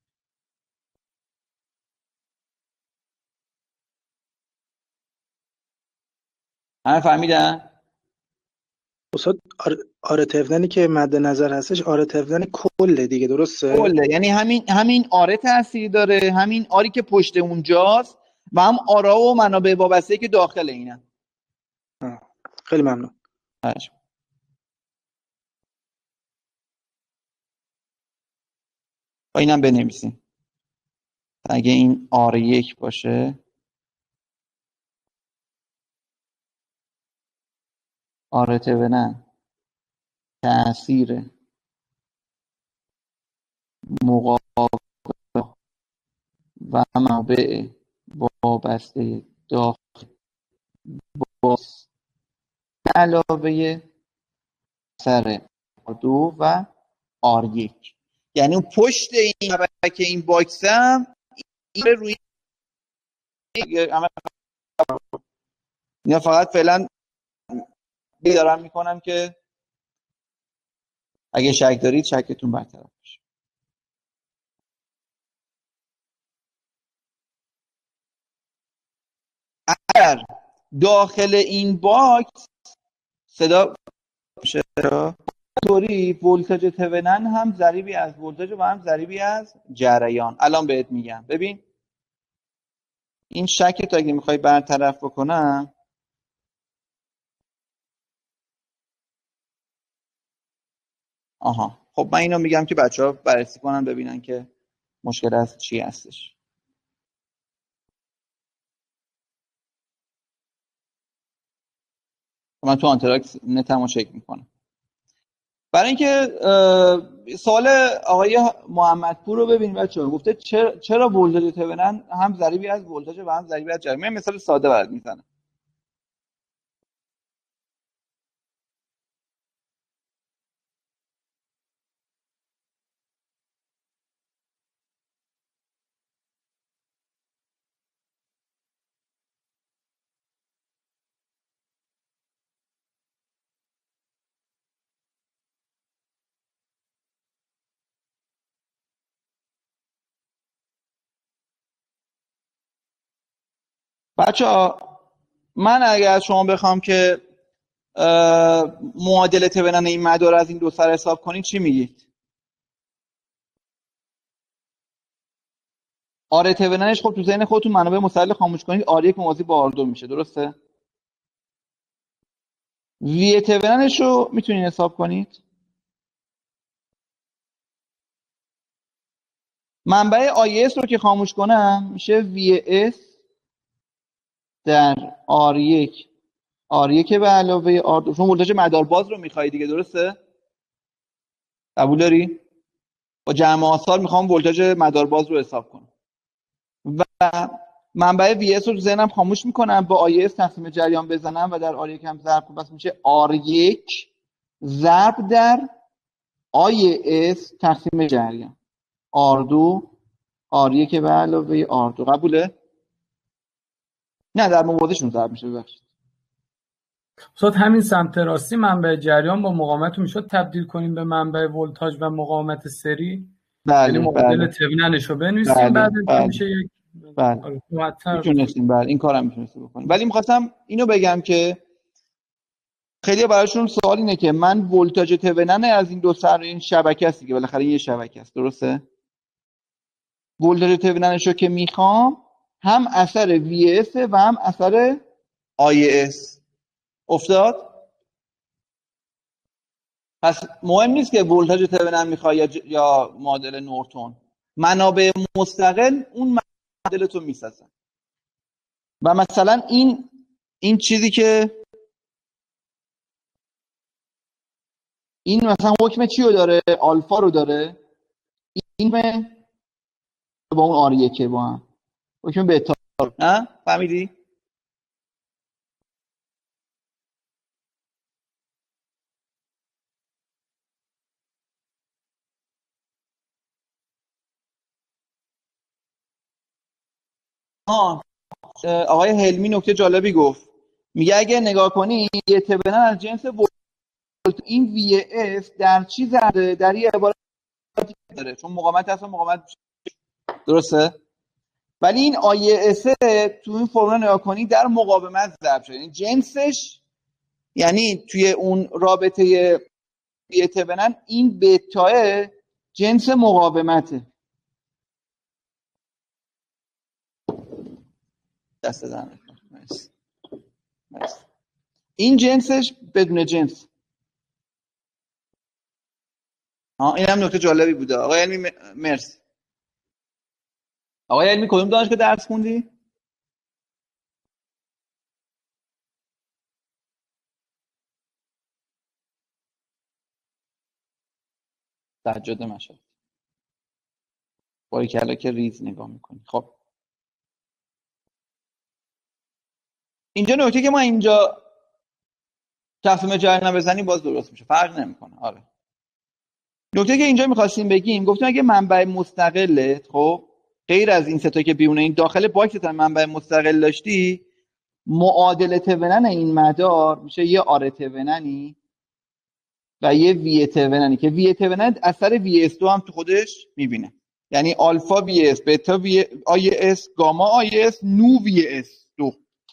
همه فهمیدن؟ استاد آره توننی که مد نظر هستش آره تونن کله دیگه، درسته؟ کله، یعنی همین آره تأثیر داره، همین آری که پشت اونجاست و هم آرا و منابع وابسته که داخل اینن. خیلی ممنون. با اینم بنویسیم. اگه این آر یک باشه، آره تونن تأثیر مقابل و منابع وابسته داخل باز علاوه سر دو و آر یک، یعنی اون پشت این شبکه این باکسم این روی اینا فقط فعلا دارم میکنم که اگه شک دارید شکتون برطرف بشه. اگر داخل این باکس صدا میشه طوری ولتاژ تونن هم ضریبی از ولتاژ و هم ضریبی از جریان. الان بهت میگم. ببین این شکت اگه میخوای برطرف بکنم، آها خب من اینو میگم که بچه‌ها بررسی کنن ببینن که مشکل از چی هستش. من تو آنتراکس نتمو چک میکنم. برای اینکه سوال آقای محمدپور رو ببینید بچه‌ها، گفته چرا ولتاژ تونن هم ضریبی از ولتاژ و هم ضریبی از جریان. من مثال ساده برات میزنم. بچه‌ها من اگر از شما بخوام که معادله تونن این مدار از این دو سر حساب کنید چی میگید؟ آر توننش خب تو ذهن خودتون منابع مسلل خاموش کنید R1 موازی با R2 میشه، درسته؟ وی توننش رو میتونید حساب کنید. منبع IS رو که خاموش کنم میشه VS در R1 به علاوه R2. شما ولتاژ مدار باز رو میخوایی دیگه، درسته؟ قبول داری؟ با جمع آثار میخوام ولتاژ مدار باز رو حساب کنم و منبع VS رو تو ذهنم خاموش میکنم، با IS تقسیم جریان بزنم و در R1 هم ضرب کنم، بس میشه R1 ضرب در IS تقسیم جریان R2 R1 به علاوه R2. قبوله؟ نه در موازیشون ضرب میشه، ببخشید. استاد همین سمت راستی منبع جریان با مقاومت رو میشد تبدیل کنیم به منبع ولتاژ و مقاومت سری؟ بله یعنی معادل توننش رو بنویسیم بعد میشه یک میتونستیم این کارم میتونستیم بکنیم. ولی میخواستم اینو بگم که خیلی براشون سوال اینه که من ولتاژ تونن از این دو سر این شبکه است دیگه، بالاخره یه شبکه است، درسته؟ ولتاژ توننش رو که میخوام هم اثر VS و هم اثر IS افتاد. پس مهم نیست که ولتاژ تونن میخوای یا معادل نورتون، منابع مستقل اون معادل تو میسازن. و مثلا این چیزی که این مثلا حکم چی رو داره؟ آلفا رو داره. این با اون R1 با هم حکم بتا. نه فهمیدی؟ آقای حلمی نکته جالبی گفت، میگه اگه نگاه کنی یه تونن از جنس ولت، این VS در چی زده؟ در یه عبارت داره، چون مقاومت هست و مقاومت، درسته؟ ولی این IS تو این فرمول نگاه کنی در مقاومت ضرب شده، یعنی جنسش، یعنی توی اون رابطه وی تونن این بتا جنس مقاومته. دست دارم این جنسش بدون جنس. این هم نکته جالبی بوده. آقای علمی مرسی. آقای علمی کدوم دانشگاه درس خوندی؟ سجاد مشهد. باریکلا که ریز نگاه میکنی. خب اینجا نکته که ما اینجا تقسیم جریان بزنیم باز درست میشه، فرق نمیکنه. آره نکته که اینجا میخواستیم بگیم، گفتیم اگه منبع مستقله، خب غیر از این ستا که بیرون این داخل باکس هم منبع مستقل داشتی، معادله تونن این مدار میشه یه آر توننی و یه وی توننی که وی تونن اثر وی اس 2 هم تو خودش میبینه، یعنی آلفا وی اس، بتا وی آی اس، گاما آی اس، نو وی اس 2.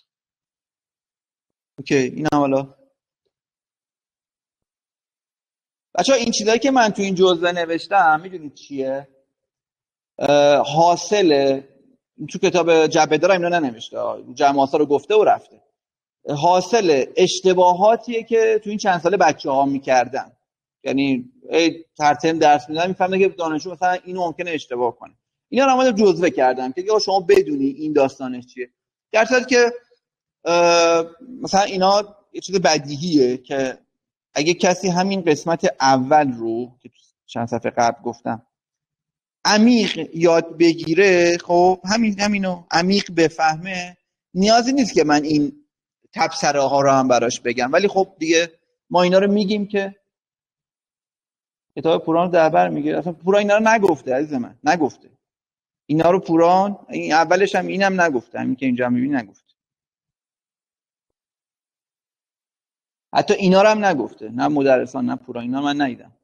اوکی این حالا بچه‌ها این چیزایی که من تو این جزوه نوشتم میدونید چیه؟ حاصل تو کتاب جبه دارم اینا ننوشته، جمعاسا رو گفته و رفته، حاصل اشتباهاتیه که تو این چند ساله بچه‌ها میکردن. یعنی هر ترم درس میدن میفهمن که دانشجو مثلا اینو ممکنه اشتباه کنه، اینا رو من جزوه کردم که شما بدونی این داستانش چیه، در صورتی که مثلا اینا یه چیز بدیهیه که اگه کسی همین قسمت اول رو که چند صفحه قبل گفتم عمیق یاد بگیره، خب همینو عمیق بفهمه، نیازی نیست که من این تبصره ها رو هم براش بگم. ولی خب دیگه ما اینا رو میگیم که کتاب پوران در بر میگه. اصلا پوران اینا رو نگفته عزیز من، نگفته اینا رو. پوران این اولش هم اینم نگفته، همین که اینجا میبینی نگفته، حتی اینا رو هم نگفته، نه مدرسان نه پوران، اینا من ندیدم.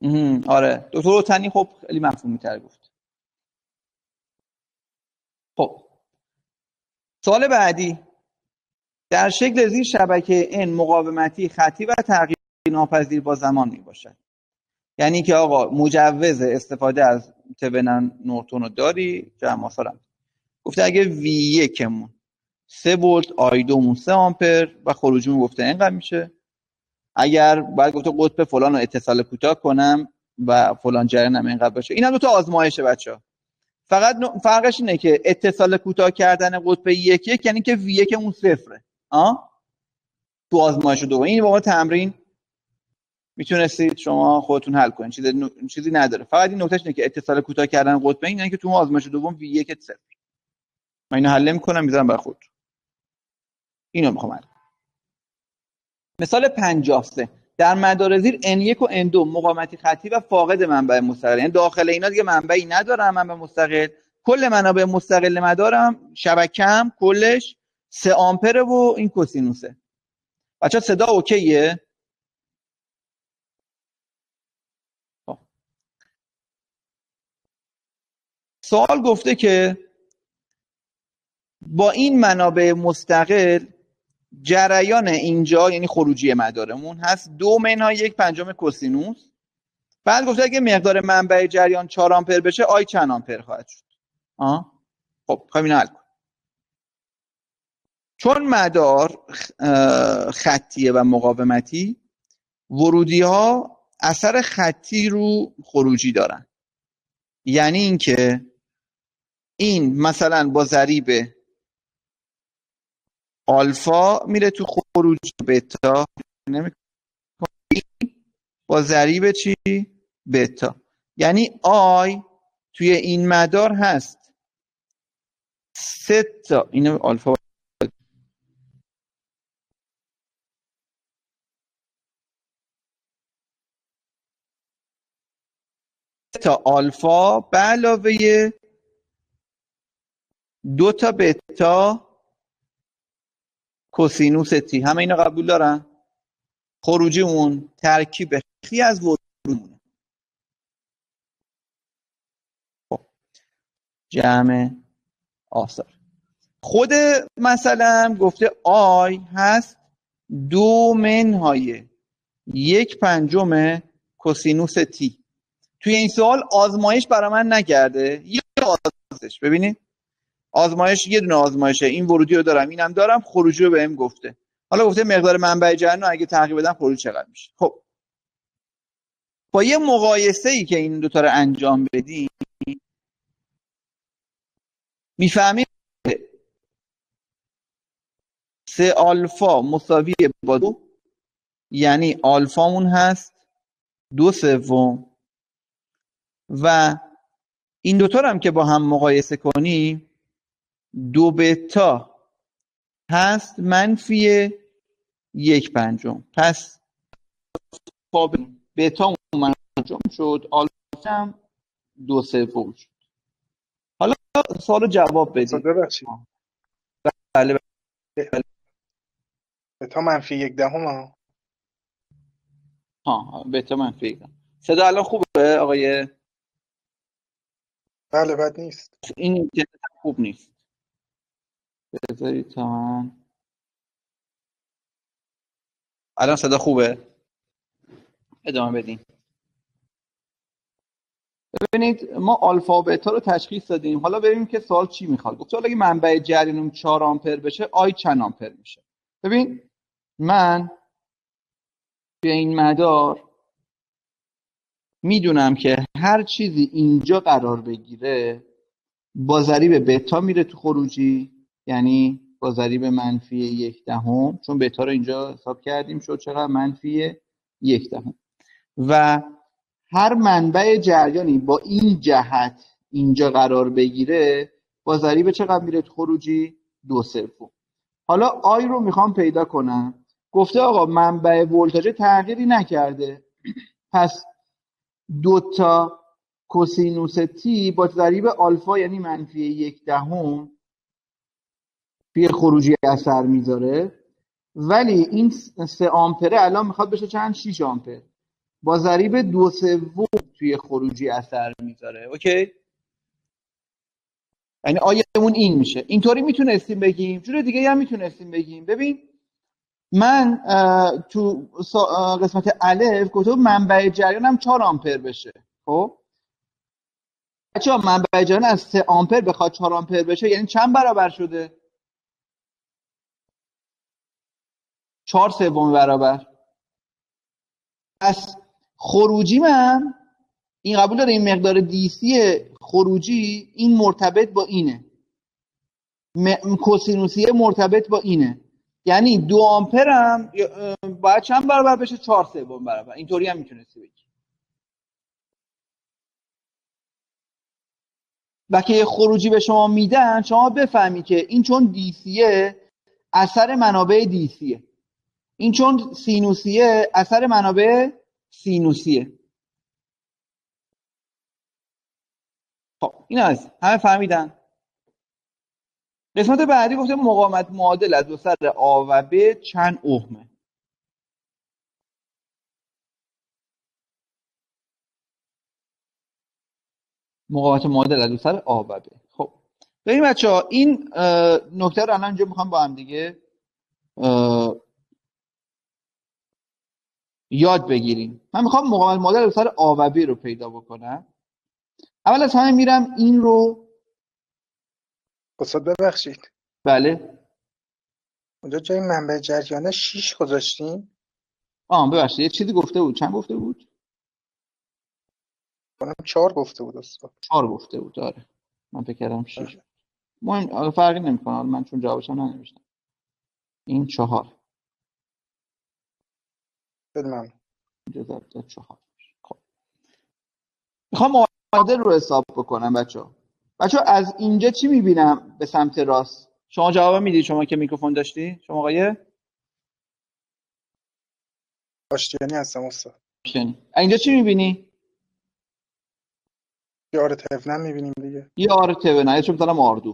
آره دکتر تنی خب خیلی مفهومی تر گفت. خب سوال بعدی، در شکل زیر شبکه N مقاومتی خطی و تغییر ناپذیر با زمان می باشد. یعنی که آقا مجوز استفاده از تونن نورتون رو داری، جمع آثارم گفته اگه V1 مون 3 ولت، I2 مون 3 آمپر و خروجیمون گفته اینقدر میشه. اگر بعد گفته قطب فلان رو اتصال کوتاه کنم و فلان جریان هم اینقدر باشه. این هم دو تا آزمایشه بچه‌ها. فقط فرقش اینه که اتصال کوتاه کردن قطب 1 یعنی که V1 مون صفره. تو آزمایش دوم این با تمرین میتونستید شما خودتون حل کنید، چیزی نداره. فقط این نکتهش اینه که اتصال کوتاه کردن قطب این یعنی که تو آزمایش دوم V1 صفر. من اینو حل می‌کنم میذارم برای خود. اینو میخوام حل. مثال 53 در مدار زیر N1 و N2 مقاومتی خطی و فاقد منبع مستقل، یعنی داخل اینا دیگه منبعی ندارم، منبع مستقل. کل منابع مستقل مدارم شبکه‌ام کلش 3 آمپره و این کوسینوسه. بچه‌ها صدا اوکیه؟ سوال گفته که با این منابع مستقل جریان اینجا یعنی خروجی مدارمون هست 2/1/5 کوسینوس. بعد گفته اگه مقدار منبع جریان 4 آمپر بشه آی چند آمپر خواهد شد. خب می‌خوایم اینو حل کنیم. چون مدار خطیه و مقاومتی، ورودی ها اثر خطی رو خروجی دارن. یعنی اینکه این مثلا با ضریب آلفا میره تو خروجی بتا، با ضریب چی؟ بتا. یعنی آی توی این مدار هست 3 تا، اینو آلفا تا آلفا به علاوه 2 تا بتا کوسینوس تی. همه اینا قبول دارن؟ خروجیمون ترکیب خی از ورودیمونه. خب جمع آثار خود مثلا گفته آی هست 2/1/5 کوسینوس تی. توی این سوال آزمایش برای من نکرده، یه آزمایش ببینید، آزمایش یه دونه آزمایشه، این ورودی رو دارم اینم دارم، خروجی رو بهم گفته. حالا گفته مقدار منبع جریان اگه تغییر بدم خروجی چقدر میشه. خب با یه مقایسه‌ای که این دو تا رو انجام بدیم میفهمیم 3 آلفا مساوی با 2، یعنی آلفامون هست 2/3 و این دوتا رو هم که با هم مقایسه کنیم 2 بتا هست -1/5. پس بتا منجم شد، آلفا هم 2/3 شد. حالا سوالو جواب بدید. ببخشید بله بتا -1/10. بتا -1/10. صدا الان خوبه آقای؟ بله بد نیست. این اینترنت خوب نیست. بذارید تا من الان صدا خوبه؟ ادامه بدیم. ببینید ما آلفا و بتا رو تشخیص دادیم. حالا ببینیم که سوال چی میخواد. گفت حالا اگه منبع جریانم 4 آمپر بشه آی چند آمپر میشه. ببین من توی این مدار میدونم که هر چیزی اینجا قرار بگیره با ضریب بتا میره تو خروجی، یعنی با ضریب -1/10، چون بتا رو اینجا حساب کردیم شد چقدر -1/10. و هر منبع جریانی با این جهت اینجا قرار بگیره با ضریب چقدر میره تو خروجی 2/3. حالا آی رو میخوام پیدا کنم. گفته آقا منبع ولتاژ تغییری نکرده، پس 2 تا کوسینوس تی با ضریب آلفا یعنی -1/10 توی خروجی اثر میذاره. ولی این 3 آمپره الان میخواد بشه چند؟ 6 آمپر. با ضریب 2/3 توی خروجی اثر میذاره. اوکی؟ یعنی آیمون این میشه. اینطوری میتونستیم بگیم، جور دیگه هم میتونستیم بگیم. ببین من تو قسمت الف گفتم منبع جریانم 4 آمپر بشه. خب بچه‌ها منبع جریان از 3 آمپر بخواد 4 آمپر بشه یعنی چند برابر شده؟ 4/3 برابر. پس خروجی من این قبول داره این مقدار دیسی خروجی این مرتبط با اینه، کوسینوسیه مرتبط با اینه، یعنی 2 آمپر هم باید چند برابر بشه؟ 4/3 برابر. اینطوری هم میتونستی بگی. و که خروجی به شما میدن شما بفهمی که این چون دیسیه اثر منابع دیسیه، این چون سینوسیه اثر منابع سینوسیه. خب این از همه فهمیدن. قسمت بعدی گفته مقاومت معادل از دو سر آ و ب چند اوهمه. مقاومت معادل از دو سر آ و ب. خب ببین بچه‌ها این نکته رو الان اینجا میخوام با هم دیگه یاد بگیریم. من میخوام مقاومت معادل از دو سر آ و ب رو پیدا بکنم. اول از همه میرم این رو استاد ببخشید، بله اونجا جای منبع جریانه 6 گذاشتین؟ ببخشید یه چیزی گفته بود. چند گفته بود؟ کنم 4 گفته بود استاد. 4 گفته بود. آره من فکر کردم 6. مهم فرقی نمیکنه، من چون جوابش هم ننوشتم. این 4 بدونم اینجا ضرب 4. خب میخوام معادل رو حساب بکنم بچه‌ها. از اینجا چی میبینم به سمت راست؟ شما جواب میدید شما که میکروفون داشتی؟ شما آقای آشتیانی هستم استاد. اینجا چی میبینی؟ یه آره تفنن میبینیم دیگه. یه آر تبنایه چون مثلا آردو.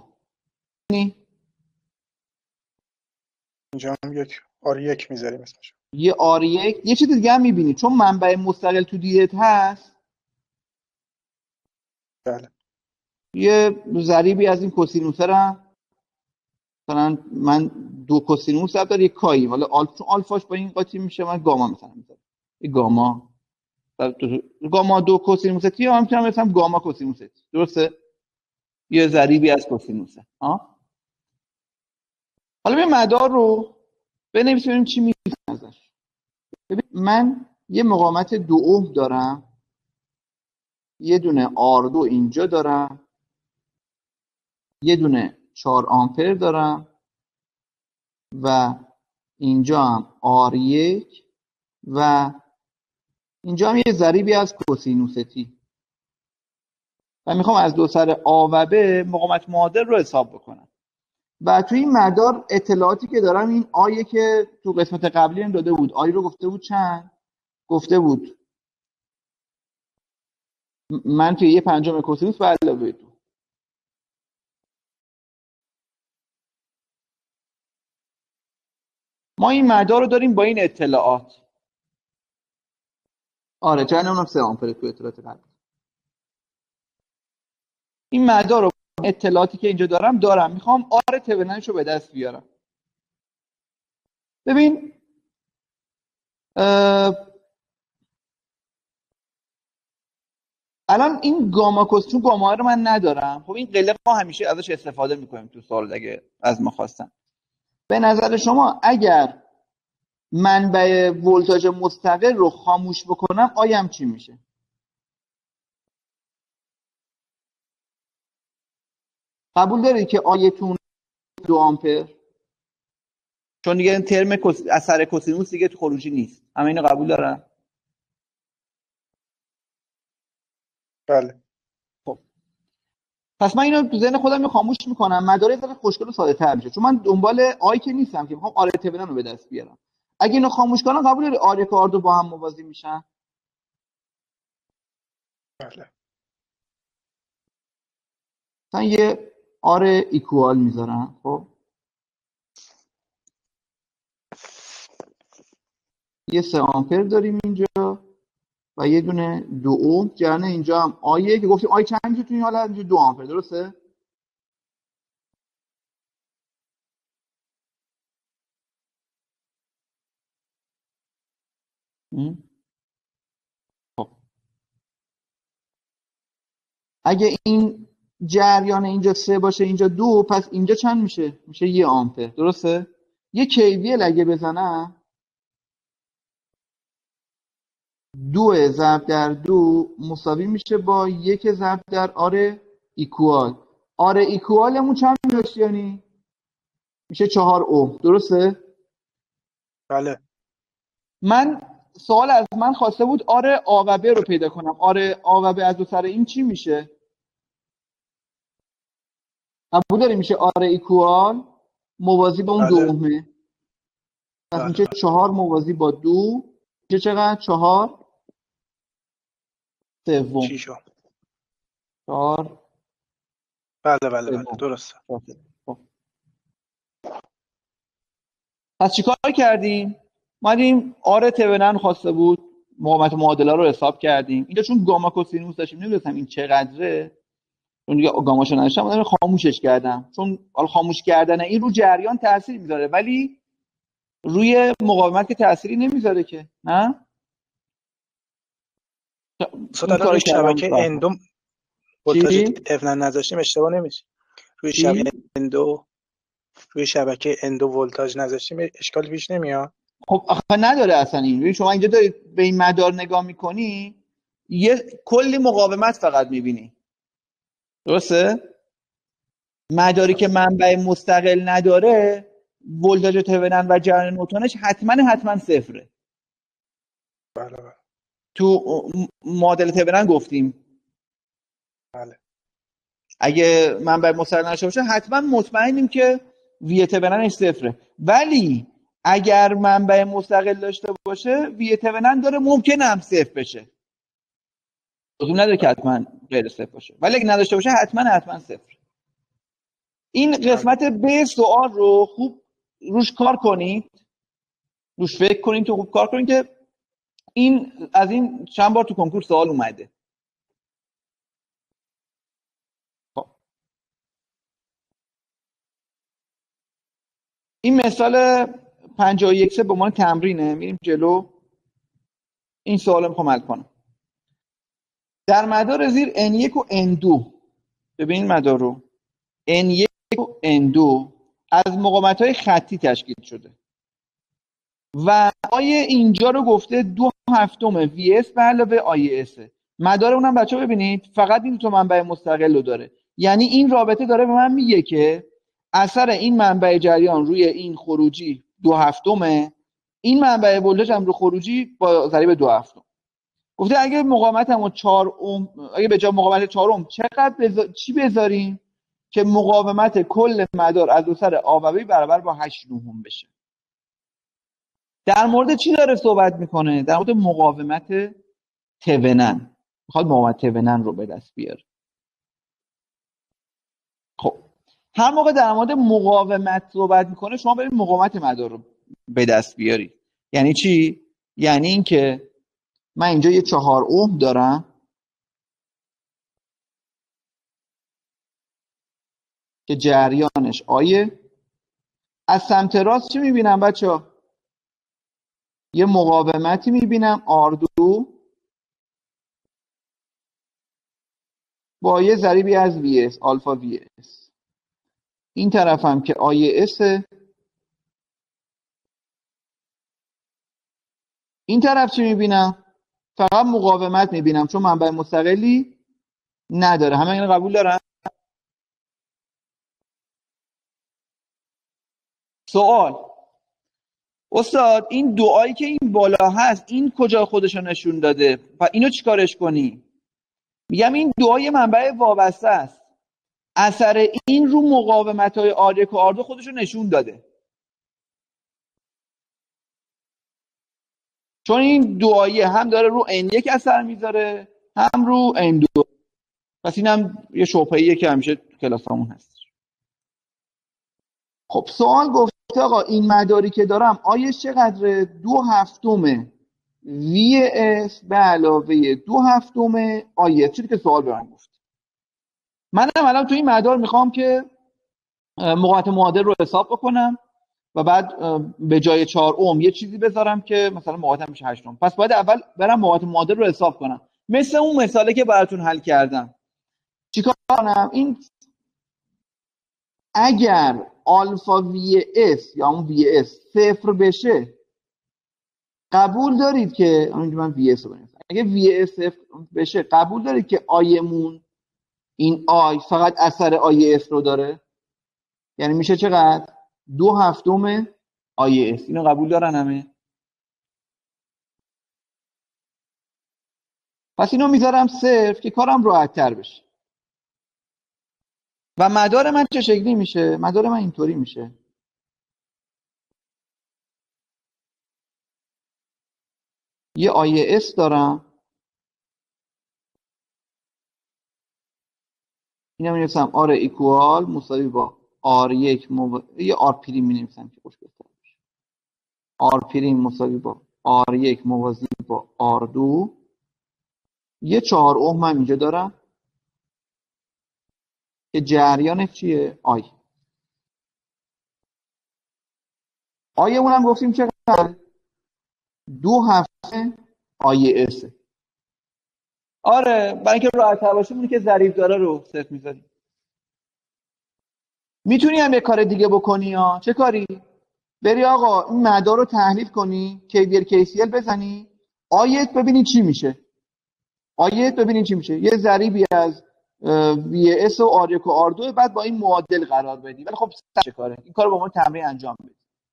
اینجا هم یک آره 1 میذاریم اسمش. یه آر 1. یه چیز دیگه هم میبینی چون منبع مستقل تو دیدت هست. بله. یه ضریبی از این کوسینوس رو مثلا من 2 کوسینوس داره یک کایی، حالا چون آلفاش با این قاطی میشه من گاما مثلا میذارم. این گاما 2 کوسینوس تی هم میتونم مثلا گاما کوسینوس تی. درسته؟ یه ضریبی از کوسینوسه. حالا ببین مدار رو بنویسیم ببینیم چی میفهمیم ازش. ببین من یه مقاومت 2 اوم دارم، یه دونه R2 اینجا دارم، یه دونه 4 آمپر دارم و اینجا هم R1 و اینجا هم یه ضریبی از کوسینوس تی و میخوام از دو سر آ و ب مقاومت معادل رو حساب بکنم. و توی این مدار اطلاعاتی که دارم این آیه که تو قسمت قبلی هم داده بود. آی رو گفته بود چند؟ گفته بود من توی 1/5 کوسینوس به علاوه 2. ما این مدار رو داریم با این اطلاعات. آره جریان اونم 3 آمپر تو اطلاعات قبلی. این مدار رو اطلاعاتی که اینجا دارم میخوام آر تبننش رو به دست بیارم. ببین الان این گاما کوسینوس گاما رو من ندارم. خب این قله ما همیشه ازش استفاده میکنیم تو سوال اگه از ما خواستن. به نظر شما اگر منبع ولتاژ مستقل رو خاموش بکنم آیم چی میشه؟ قبول دارید که آیتون 2 آمپر چون دیگه ترم اثر کوسینوس دیگه تو خروجی نیست. همه اینو قبول دارن؟ بله. خب پس من اینو تو ذهن خودم خاموش میکنم. مدار یه ذره خوشگل و ساده تر میشه چون من دنبال آی که نیستم که میخوام آر تبنن رو به دست بیارم. اگه اینو خاموش کنم قبول داری آر و R2 با هم موازی میشن؟ بله. مثلا یه آر ایکوال میذارم. خب یه 3 آمپر داریم اینجا و یه دونه 2 اوم. جریان اینجا هم آیه که گفتیم آی چند میشه تو این حالت؟ اینجا 2 آمپر، درسته؟ خب اگه این جریان اینجا 3 باشه اینجا 2، پس اینجا چند میشه؟ میشه 1 آمپر، درسته؟ یه KVL اگه بزنم 2 ضرب در 2 مساوی میشه با 1 ضرب در آر ایکوال. آر ایکوالمون چند میشه یعنی؟ میشه 4 اوم، درسته؟ بله. من سوال از من خواسته بود آر آ و ب رو پیدا کنم. آر آ و ب از دو سر این چی میشه؟ قبول داری میشه آر ایکوال موازی با اون 2 اومه. پس میشه 4 موازی با 2 میشه چقدر؟ 4 سوم. 4 بله درسته. پس چیکار کردیم؟ اومدیم آر تونن خواسته بود، مقاومت معادله رو حساب کردیم. اینجا چون گاما کوسینوس داشتیم نمی‌دونستم این چقدره، چون دیگه گاماشو نداشتم اومدم خاموشش کردم، چون حالا خاموش کردن این رو جریان تاثیر میذاره ولی روی مقاومت که تأثیری نمیذاره که، نه؟ روی شبکه اندو ولتاژ تونن نذاشتیم اشتباه نمیشه. روی شبکه اندو ولتاژ نذاشتیم اشکال پیش نمیاد. خب آخه نداره اصلا این. ببین شما اینجا دارید به این مدار نگاه میکنی، یه کلی مقاومت فقط میبینی، درسته؟ مداری که منبع مستقل نداره ولتاژ تونن و جریان نوتونش حتما صفره. بله. تو معادله تونن گفتیم بله. اگه منبع مستقل نشه باشه حتما مطمئنیم که وی توننش صفره. ولی اگر منبع مستقل داشته باشه وی تونن داره ممکنه هم صفر بشه، لزوم نداره که حتما غیر صفر باشه، ولی اگه نداشته باشه حتما صفر. این قسمت ب سوال رو خوب روش کار کنید، روش فکر کنید که خوب کار کنید که این از این چند بار تو کنکور سوال اومده. این مثال 51 به عنوان تمرینه، میریم جلو. این سوال رو میخوام حل کنم. در مدار زیر N1 و N2، ببین مدار رو N1 و N2 از مقاومت‌های خطی تشکیل شده و آیه اینجا رو گفته 2/7 VS به علاوه IS. مدار اونم بچه‌ها ببینید فقط این تو منبع مستقل رو داره، یعنی این رابطه داره به من میگه که اثر این منبع جریان روی این خروجی 2/7، این منبع ولتاژ هم رو خروجی با ضریب 2/7. گفته اگه مقاومتمو 4 اوم، اگه به جای مقاومت 4 اوم چی بذاریم که مقاومت کل مدار از دو سر آ و ب برابر با 8 اوم بشه. در مورد چی داره صحبت میکنه؟ در مورد مقاومت تونن. میخواد مقاومت تونن رو به دست بیاره. خب هر موقع در مورد مقاومت صحبت میکنه شما برید مقاومت مدار رو به دست بیارید. یعنی چی؟ یعنی اینکه من اینجا یه 4 اوم دارم که جریانش آیه. از سمت راست چی میبینم بچه‌ها؟ یه مقاومتی میبینم R2 با یه ضریبی از VS آلفا VS. این طرف هم که IS. این طرف چی میبینم؟ فقط مقاومت میبینم چون منبع مستقلی نداره. همه این قبول دارن؟ سوال: استاد این دعایی که این بالا هست این کجا خودشو نشون داده و اینو چیکارش کنی؟ میگم این دعای منبع وابسته است، اثر این رو مقاومت‌های R1 و R2 خودشو نشون داده، چون این دعایی هم داره رو N1 اثر میذاره هم رو N2. پس اینم یه شبهه‌ایه که همیشه کلاسامون هست. خب سوال گفته آقا این مداری که دارم آیش چقدره؟ 2/7 VS به علاوه 2/7 آیه، چیزی که سوال برام گفت. منم الان تو این مدار میخوام که مقاومت معادل رو حساب بکنم و بعد به جای 4 اوم یه چیزی بذارم که مثلا مقاومت میشه 8 اوم. پس باید اول برم مقاومت معادل رو حساب کنم، مثل اون مثاله که براتون حل کردم. چیکار کنم؟ این اگر آلفا وی اس یا اون وی اس صفر بشه، قبول دارید که من وی اس رو بنویسم، اگه وی اس صفر بشه قبول دارید که آیمون این آی فقط اثر آی اس رو داره؟ یعنی میشه چقدر؟ 2/7 آی اس. اینو قبول دارن همه؟ پس اینو میذارم صفر که کارم راحت تر بشه. و مدار من چه شکلی میشه؟ مدار من اینطوری میشه. یه آی اس دارم، اینو می‌نویسم آر ایکوال مساوی با R1 یه آر پریم می‌نویسم که خوش بهتر بشه. آر پریم مساوی با R1 موازی با R2. یه 4 اوم من اینجا دارم که جریانش چیه؟ آی. آیمون هم گفتیم چقدر؟ 2/7 آی اس. آره، برای اینکه راحت تر باشه اونی که ضریب داره رو صفر می‌ذاریم. میتونی هم یه کار دیگه بکنی ها. چه کاری؟ بری آقا این مدار رو تحلیل کنی، KVL KCL بزنی، آیت ببینی چی میشه. آیت ببینید چی میشه. یه ضریبی از VS و R1 و R2 بعد با این معادل قرار بدی. ولی خب چه کاره؟ این کارو با ما تمرین انجام بدید.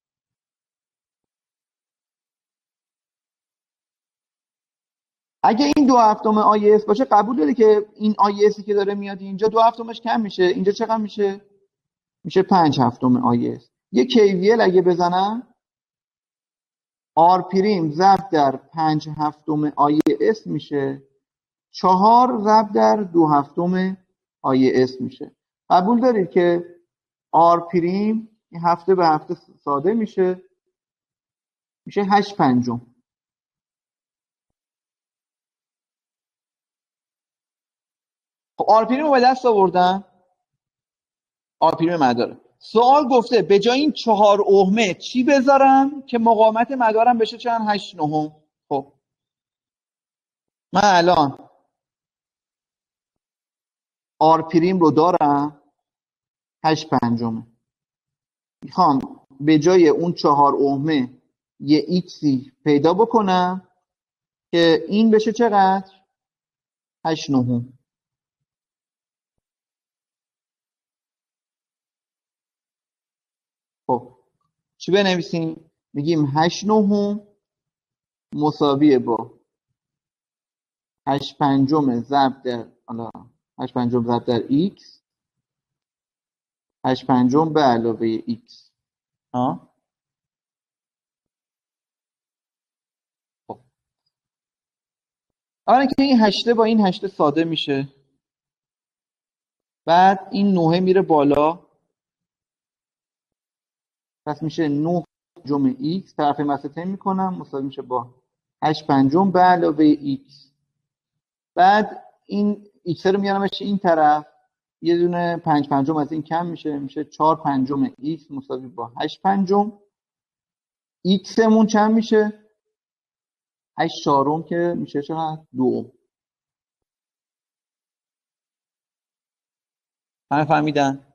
اگه این 2/7 آیس باشه قبول داری که این آیسی که داره میاد اینجا 2/7 کم میشه. اینجا چقدر میشه؟ میشه 5/7 آیس. یه KVL اگه بزنم R پریم ضرب در 5/7 آیس میشه 4 ضرب در 2/7 آیس میشه. قبول دارید که R پریم این هفته به هفته ساده میشه 8/5. خب آر پریم رو به دست آوردم، آر پریم مداره. سوال گفته به جای این 4 اومه چی بذارم که مقاومت مدارم بشه چند؟ 8/9. خب من الان آر پریم رو دارم 8/5. میخوام به جای اون 4 اومه یه ایکسی پیدا بکنم که این بشه چقدر؟ 8/9. خب چی بنویسیم؟ میگیم 8/9 مساویه با 8/5 ضرب در 8/5 ضرب در x 8/5 به علاوه x. خب اولا که این 8 با این 8 ساده میشه، بعد این 9 میره بالا، پس میشه 9 جمع x طرف وسطه میکنم مساوی میشه با 8/5 به علاوه x. بعد این x رو میارمش این طرف، یه دونه 5/5 از این کم میشه 4/5 x مساوی با 8/5. x مون چند میشه؟ 8/4 که میشه چقدر؟ 2. همه فهمیدن؟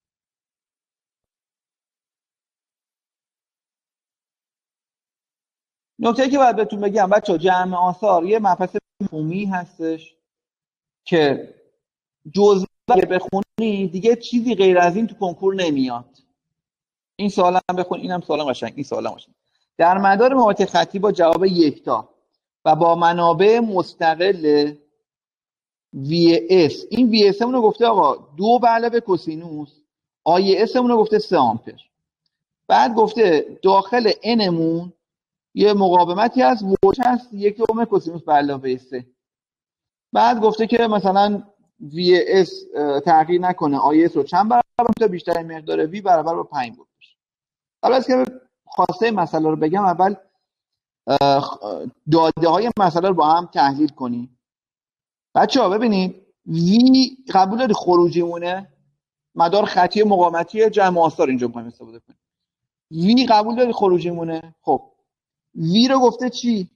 نکته که باید بهتون بگم بچه‌ها، جمع آثار یه مبحث مفهومی هستش که جزء بخونی دیگه چیزی غیر از این تو کنکور نمیاد. این سوالم بخون، اینم سوالم قشنگ، این سوالم قشنگ. در مدار مقاومت خطی با جواب یکتا و با منابع مستقل VS، این VS مون رو گفته آقا 2 به علاوه کوسینوس، IS مون رو گفته 3 آمپر. بعد گفته داخل N مون یه مقاومتی هست ولت هست 1 کوسینوس به علاوه 3. بعد گفته که مثلا VS تغییر نکنه IS رو چند برابر تا بیشتر مقدار V برابر با 5 بود. حالا از که خواسته مسئله رو بگم، اول داده های مسئله رو با هم تحلیل کنیم. بچه ها ببینید وی قبول داری خروجی مونه، مدار خطی مقاومتی جمع آثار اینجا میخوایم استفاده کنیم. وی قبول داری خروجی مونه. خب وی رو گفته چی؟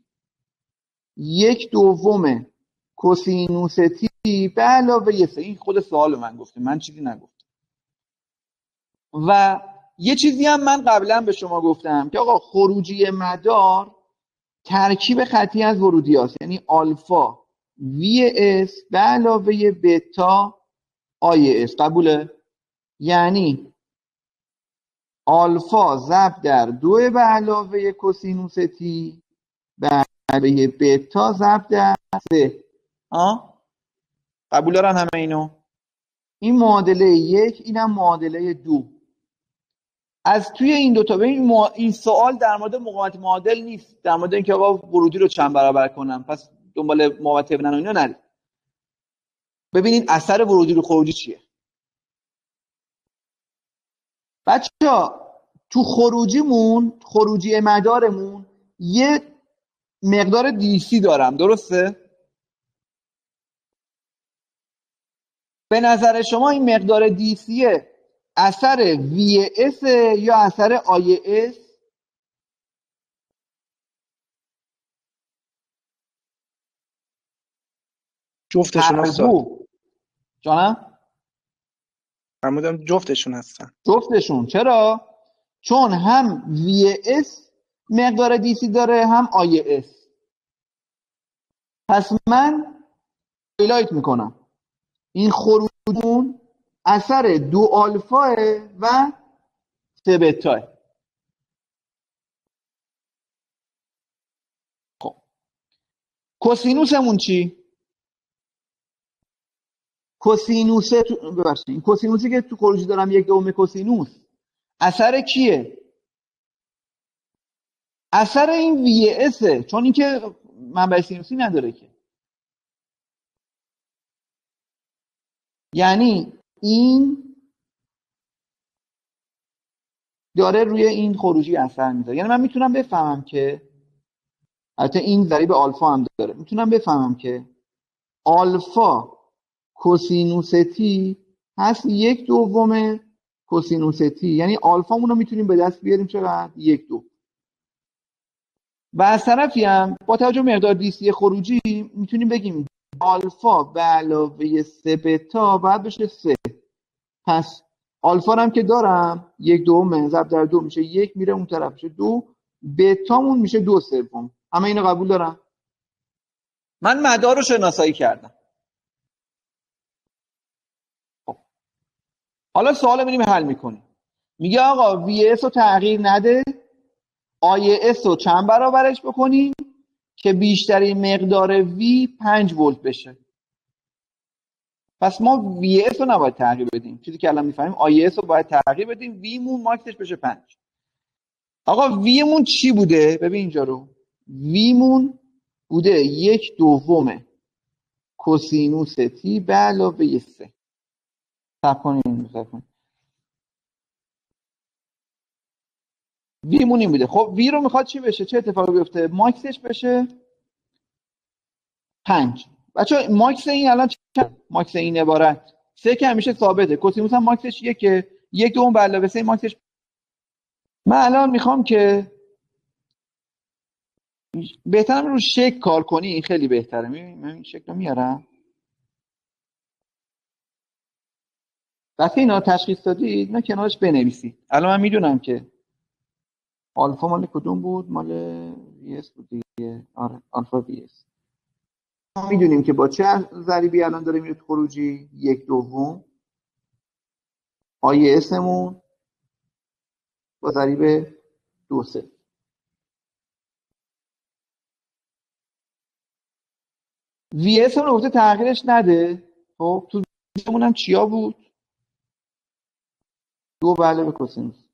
1/2 کوسینوس تی به علاوه یه سه. این خود سوال من گفته، من چیزی نگفتم. و یه چیزی هم من قبلا به شما گفتم که آقا خروجی مدار ترکیب خطی از ورودی هست، یعنی آلفا وی اس به علاوه بتا آی اس. قبوله؟ یعنی آلفا ضرب در 2 به علاوه کوسینوس تی به علاوه بتا ضرب در 3. قبول دارن همه اینو؟ این معادله 1، اینم معادله 2. از توی این دوتا ببین این سوال در مورد مقاومت معادل نیست، در مورد اینکه آقا ورودی رو چند برابر کنم، پس دنبال مقاومت تبنن و اینا نرید. ببینید اثر ورودی رو خروجی چیه. بچه‌ها تو خروجی مدارمون یه مقدار دیسی دارم، درسته؟ به نظر شما این مقدار دیسیه اثر وی اس یا اثر آی اس؟ جفتشون هستن. جانم؟ فرمودم جفتشون هستن. جفتشون. چرا؟ چون هم وی اس مقدار دیسی داره هم آی اس. پس من هایلایت میکنم این خروجون اثر 2 آلفا و 3 بتا. خب کوسینوسمون چی؟ کوسینوسی که تو خروجی دارم 1/2 کوسینوس اثر کیه؟ اثر این وی اسه، چون این که منبع سینوسی نداره که. یعنی این داره روی این خروجی اثر میذاره. یعنی من میتونم بفهمم که البته این ضریب آلفا هم داره، میتونم بفهمم که آلفا کوسینوس تی هست 1/2 کوسینوس تی، یعنی آلفامون رو میتونیم به دست بیاریم چقدر؟ 1/2. و از طرفی هم با توجه به مقدار دیسی خروجی میتونیم بگیم آلفا به علاوه 3 بتا باید بشه 3. پس آلفا هم که دارم 1/2 ضرب در 2 میشه 1، میره اون طرف میشه 2، بتامون میشه 2/3. همه اینو قبول دارم؟ من مدار رو شناسایی کردم. حالا سوال میریم حل میکنیم. میگه آقا وی اس رو تغییر نده، آی اس رو چند برابرش بکنیم که بیشترین مقدار وی 5 ولت بشه. پس ما وی اس رو نباید تغییر بدیم، چیزی که الان میفهمیم آی اس رو باید تغییر بدیم، وی مون ماکسش بشه 5. آقا وی مون چی بوده؟ ببین اینجا رو، وی مون بوده 1/2 کوسینوس تی به علاوه 3. صبر کنیم. وی مون این بوده. خب وی رو میخواد چی بشه؟ چه اتفاقی بیفته؟ ماکسش بشه 5. بچه‌ها ماکس این الان چند؟ ماکس این عبارت 3 که همیشه ثابته. کوسینوس هم ماکسش 1، 1/2 به علاوه 3 ماکسش. من الان میخوام که بهترم رو شکل کار کنی، این خیلی بهتره. من این شکل رو میارم. وقتی اینا تشخیص دادید اینا کنارش بنویسید. الان من میدونم که آلفا مال کدوم بود؟ مال وی اس بود دیگه. آره آلفا وی اس. ما میدونیم که با چه ضریبی الان داره میره تو خروجی؟ 1/2 آی اس مون با ضریب 2/3. وی اس رو گفته تغییرش نده. خب تو ویمون هم چیا بود؟ 2 به علاوه کوسینوس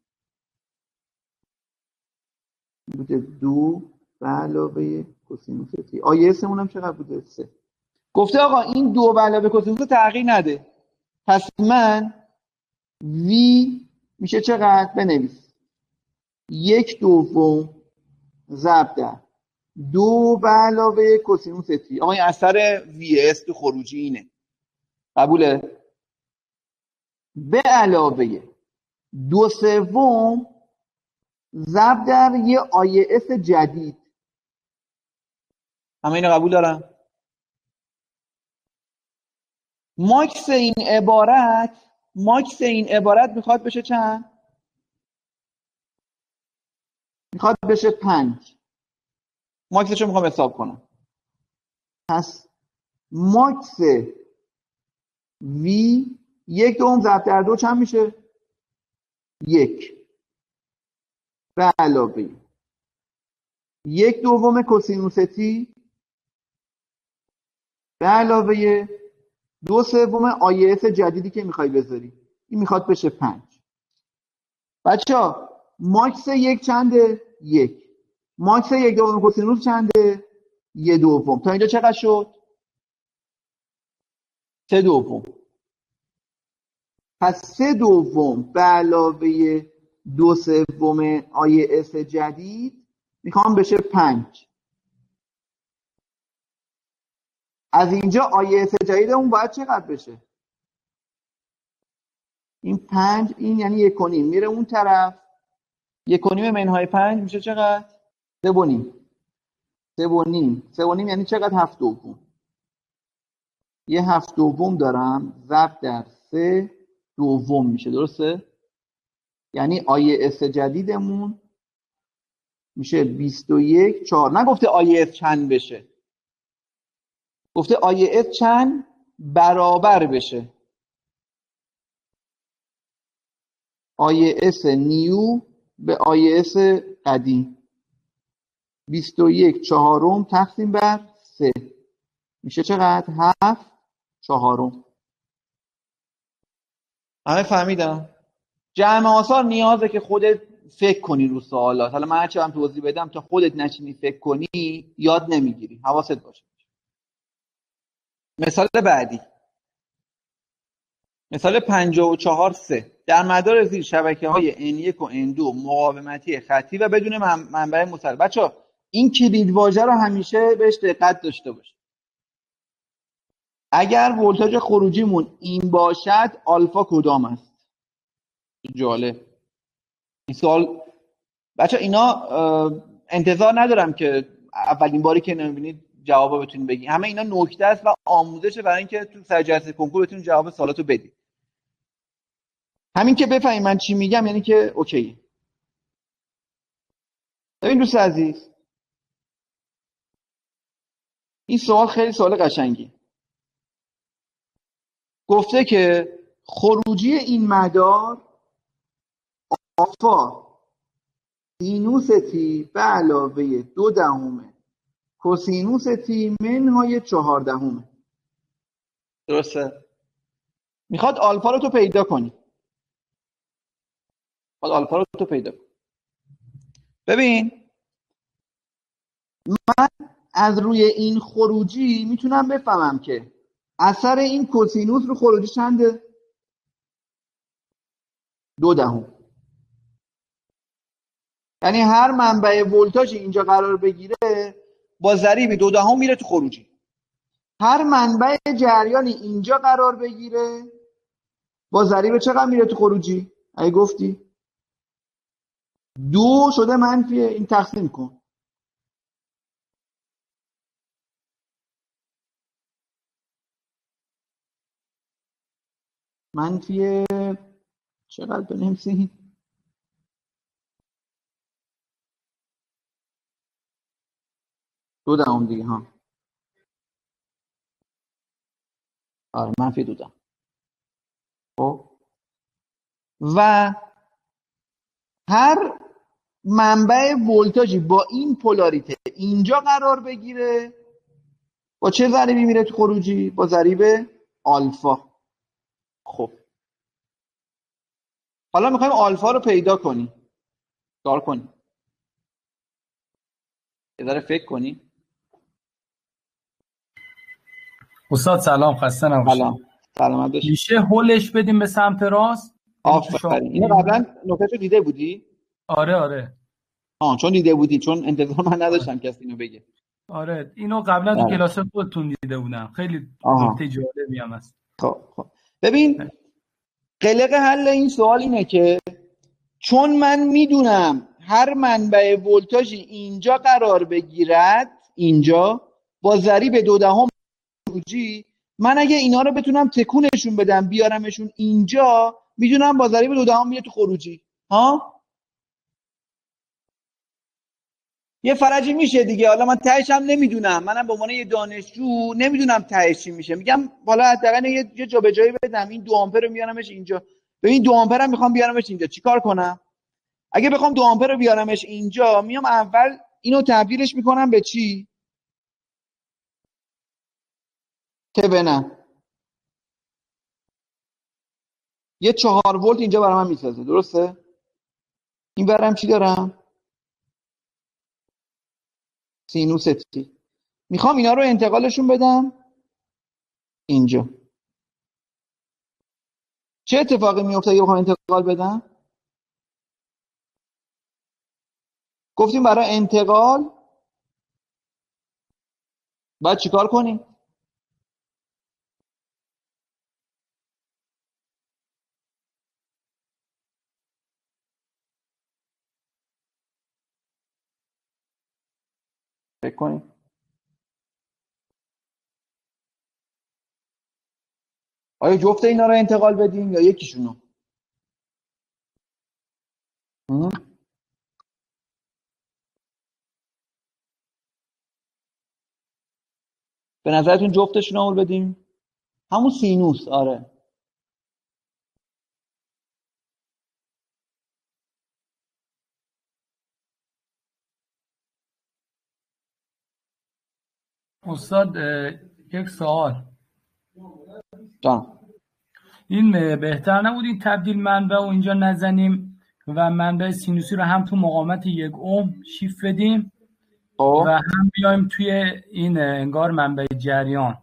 بوده، 2 به علاوه کوسینوس تی. آی اس مون هم چقدر بوده؟ 3. گفته آقا این 2 به علاوه کوسینوس رو تغییر نده. پس من وی میشه چقدر؟ بنویس 1/2 ضرب در 2 به علاوه کوسینوس تی. آقا این اثر وی اس تو خروجی اینه، قبوله؟ به علاوه 2/3 ضرب در یه آی اس جدید. همه اینو قبول دارم؟ ماکس این عبارت میخواد بشه چند؟ میخواد بشه 5. ماکسشو میخوام حساب کنم. پس ماکس وی 1/2 ضرب در 2 چند میشه؟ 1 به علاوه 1/2 کوسینوس تی به علاوه 2/3 آی اس جدیدی که میخوای بذاری. این میخواد بشه 5. بچه‌ها ماکس 1 چنده؟ 1. ماکس 1/2 کوسینوس چنده؟ 1/2. تا اینجا چقدر شد؟ 3/2. پس 3/2 به علاوه 2/3 آی اس جدید میخوام بشه 5. از اینجا آی اس جدیدمون باید چقدر بشه؟ این 5 این یعنی 1.5 میره اون طرف. 1.5 منهای 5 میشه چقدر؟ 3.5. 3.5 یعنی چقدر؟ 7/2. یه 7/2 دارم ضرب در 3/2 میشه، درسته؟ یعنی آی اس جدیدمون میشه 21/4. نگفته آی اس چند بشه، گفته آی اس چند برابر بشه. آی اس نیو به آی اس قدیم. 21/4 تقسیم بر 3 میشه چقدر؟ 7/4. همه فهمیدم؟ جمع آثار نیازه که خودت فکر کنی رو سوالات. حالا من هرچی هم توضیح بدم تا خودت نشینی فکر کنی یاد نمیگیری. حواست باشه. مثال بعدی، مثال 54(3). در مدار زیر شبکه‌های N1 و N2 مقاومتی خطی و بدون منبع مستقل. بچه‌ها این کلید واژه رو همیشه بهش دقت داشته باش. اگر ولتاژ خروجیمون این باشد آلفا کدام است؟ جالب. این سوال بچه‌ها اینا انتظار ندارم که اولین باری که نمی‌بینید جوابو بتونید بگید. همه اینا نکته است و آموزشه برای اینکه تو سرجلسه کنکور بتونید جواب سوالاتو بدید. همین که بفهمید من چی میگم یعنی که اوکی. ببین دوست عزیز، این سوال خیلی سوال قشنگی. گفته که خروجی این مدار آلفا سینوس تی به علاوه 2/10 کوسینوس تی منهای 4/10. درسته؟ میخواد آلفا رو تو پیدا کنی. ببین من از روی این خروجی میتونم بفهمم که اثر این کوسینوس رو خروجی چنده؟ 2/10. یعنی هر منبع ولتاژ اینجا قرار بگیره با ضریب 2/10 میره تو خروجی. هر منبع جریانی اینجا قرار بگیره با ضریب چقدر میره تو خروجی؟ اگه گفتی 2 شده منفی، این تقسیم کن. منفی چقدر بنویسیم؟ 2/10 دیگه ها. آره منفی 2/10. خب و هر منبع ولتاژی با این پولاریته اینجا قرار بگیره با چه ضریبی میره تو خروجی؟ با ضریب آلفا. خب حالا میخوایم آلفا رو پیدا کنیم. کار کنیم. یه ذره فکر کنیم. استاد سلام، خسته نباشید. سلامت باشید. میشه هولش بدیم به سمت راست؟ آفرین. اینو قبلا نکتهشو دیده بودی؟ آره. چون دیده بودی، چون انتظار من نداشتم کسی اینو بگه. آره اینو قبلا تو کلاس خودتون دیده بودم، خیلی نکته جالبی هم هست. خب ببین قلق حل این سوال اینه که چون من میدونم هر منبع ولتاژی اینجا قرار بگیرد، اینجا با ضریب 2 خروجی، من اگه اینا رو بتونم تکونشون بدم بیارمشون اینجا، میدونم با ضریب 2 میاد تو خروجی. یه فرجی میشه دیگه. حالا من تهش هم نمیدونم، منم به عنوان یه دانشجو نمیدونم تهش چی میشه. میگم حالا حداقل یه جابجایی بدم، این 2 آمپر رو میارمش اینجا. ببین 2 آمپر هم میخوام بیارمش اینجا، چیکار کنم؟ اگه بخوام 2 آمپر رو بیارمش اینجا، میام اول اینو تبدیلش میکنم به چی؟ تبنم. یه 4 ولت اینجا برای من میسازه، درسته؟ این برم چی دارم؟ سینوس تی. میخوام اینا رو انتقالشون بدم اینجا. چه اتفاقی میفته اگه بخوام انتقال بدم؟ گفتیم برای انتقال باید چیکار کنیم؟ فکر کنیم. آیا جفت اینا رو انتقال بدیم یا یکیشونو؟ به نظرتون جفتشون رو بدیم؟ همون سینوس. آره استاد یک سوال. جان این بهتر نبود این تبدیل منبع و اینجا نزنیم و منبع سینوسی رو هم تو مقاومت 1 اوم شیفت بدیم و هم بیایم توی این انگار منبع جریان.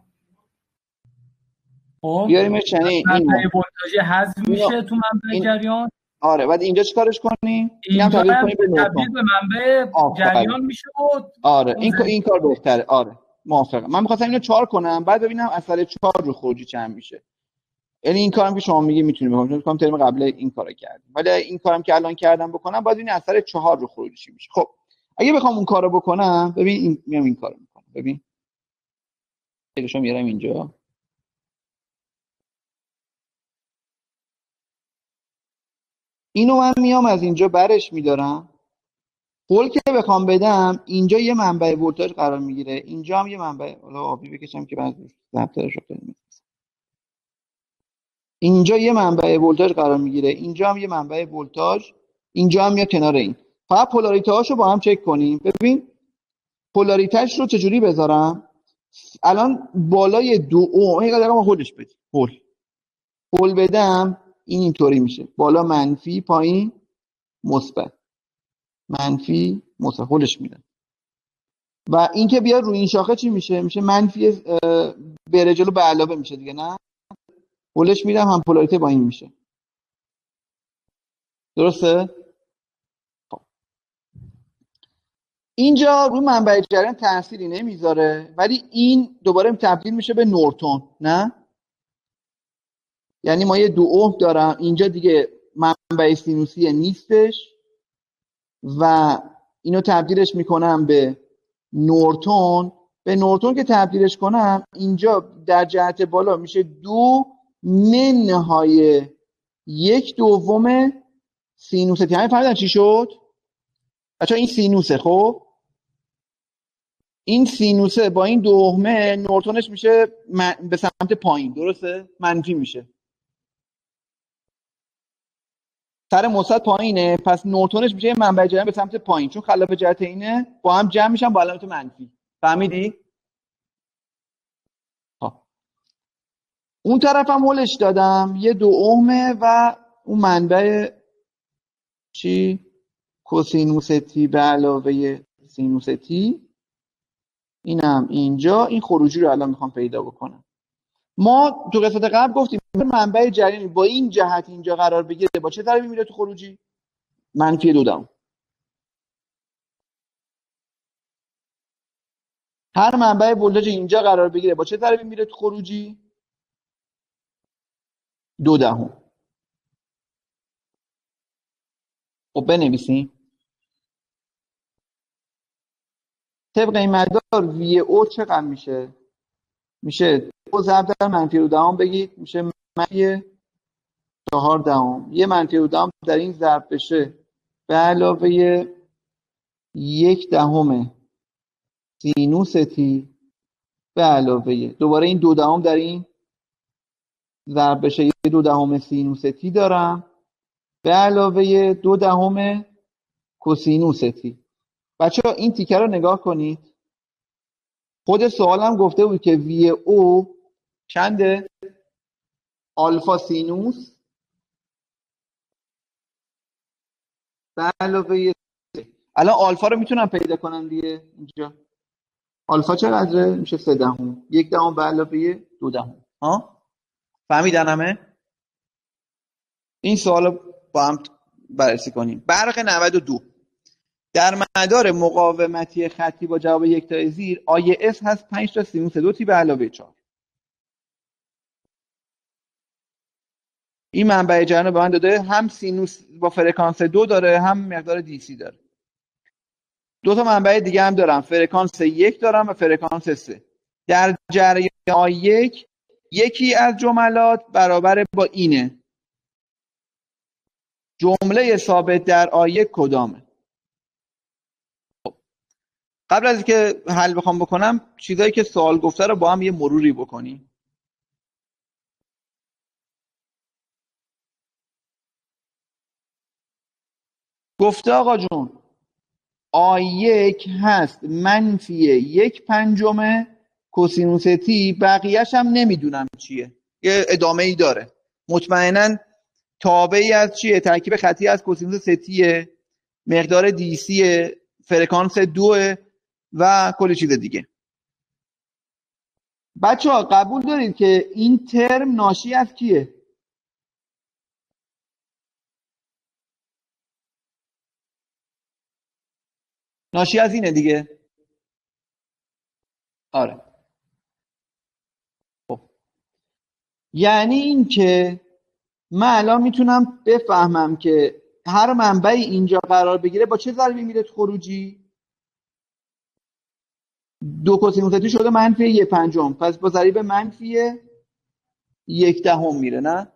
بیاریمش یعنی منبع ولتاژی حذف میشه تو منبع جریان. آره بعد اینجا چیکارش کنیم؟ اینم تبدیل کنیم به منبع جریان میشه بود. آره این کار بهتره. آره موافقم. من می‌خواستم اینو 4 کنم بعد ببینم اثر 4 رو خروجی چند میشه. یعنی این کارم که شما میگی میتونیم بکنم، چون میگم ترم قبل این کارو کردم، ولی این کارم که الان کردم بکنم باید این اثر 4 رو خروجی چی میشه. خب اگه بخوام اون کارو بکنم، ببین میام این کارو میکنم. ببین خیلیشو میارم اینجا. اینو من میام از اینجا برش میدارم. هول که بخوام بدم اینجا یه منبع ولتاژ قرار میگیره، اینجا هم یه منبع، حالا آبی بکشم که بعد ضبطش رو کنیم. اینجا یه منبع ولتاژ قرار میگیره، اینجا هم یه منبع ولتاژ، اینجا هم میاد کنار این. فقط پولاریته هاشو با هم چک کنیم. ببین پولاریتهش رو چجوری بذارم؟ الان بالای 2 اوم اینقدر ما خودش بدیم. هول بدم اینطوری میشه، بالا منفی، پایین مثبت، منفی مثبت، هولش میدم. و این که بیاد روی این شاخه چی میشه؟ میشه منفی بره جلو به علاوه میشه دیگه، نه؟ هولش میدم هم پولاریته با این میشه. درسته؟ خب اینجا رو منبع جریان تأثیری نمیذاره، ولی این دوباره تبدیل میشه به نورتون، نه؟ یعنی ما یه 2 اوم دارم اینجا دیگه منبع سینوسی نیستش و اینو تبدیلش میکنم به نورتون. به نورتون که تبدیلش کنم اینجا در جهت بالا میشه 2 منهای 1/2 سینوس تی. همین فهمیدن چی شد؟ بچه‌ها این سینوسه. خب این سینوسه با این 2 نورتونش میشه به سمت پایین، درسته؟ منفی میشه، سر مثبت پایینه، پس نورتونش میشه منبع جریان به سمت پایین، چون خلاف جهت اینه با هم جمع میشن با علامت منفی. فهمیدی؟ اون طرف هم هولش دادم یه 2 اومه و اون منبع چی؟ کوسینوس تی به علاوه سینوس تی. اینم اینجا. این خروجی رو الان میخوام پیدا بکنم. ما تو قسمت قبل گفتیم منبع جریانی با این جهت اینجا قرار بگیره با چه ضربی میره تو خروجی؟ منفی 2 دام. هر منبع ولتاژ اینجا قرار بگیره با چه ضریبی میره تو خروجی؟ 0.2. خب بنویسیم طبق این مدار وی او چقدر میشه؟ میشه 2 ضرب در -0.2 بگید میشه -4. یه -0.2 در این ضرب بشه به علاوه 1/10 سینوس تی به علاوه دوباره این 2 در این ضرب بشه 1/2 سینوس تی دارم به علاوه 2/10 کوسینوس تی. بچه‌ها این تیکه رو نگاه کنید. خود سوالم گفته بود که وی او چنده؟ آلفا سینوس به علاوه الان آلفا رو میتونم پیدا کنم دیگه. اینجا آلفا چقدره؟ میشه 0.3. 1/10 به علاوه 2/10. ها فهمیدن همه؟ این سوال با هم بررسی کنیم. برق 92 در مدار مقاومتی خطی با جواب 1 تا زیر آی اس هست 5 تا سینوس 2 تی به علاوه 4. این منبع جریان به من داده هم سینوس با فرکانس 2 داره هم مقدار دی سی داره. 2 تا منبع دیگه هم دارم، فرکانس 1 دارم و فرکانس 3. در جریان آی 1 یکی از جملات برابر با اینه. جمله ثابت در آی 1 کدامه؟ قبل از اینکه حل بخوام بکنم چیزایی که سوال گفته رو با هم یه مروری بکنیم. گفته آقا جون آی1 هست -1/5 کوسینوس تی، بقیه‌اش هم نمیدونم چیه. یه ادامه ای داره. مطمئناً تابعی از چیه؟ ترکیب خطی از کوسینوس تیه، مقدار دی سی، فرکانس 2 و کلی چیز دیگه. بچه‌ها قبول دارید که این ترم ناشی از کیه؟ ناشی از اینه دیگه. آره. خب یعنی این که من الان میتونم بفهمم که هر منبعی اینجا قرار بگیره با چه ضریبی میره تو خروجی؟ 2 کوسینوس تی شده -1/5، پس با ضریب -1/10 میره. نه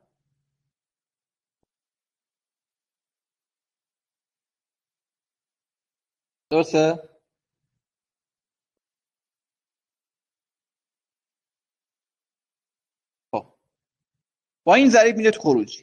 درسته؟ خب با این ضریب میره تو خروجی.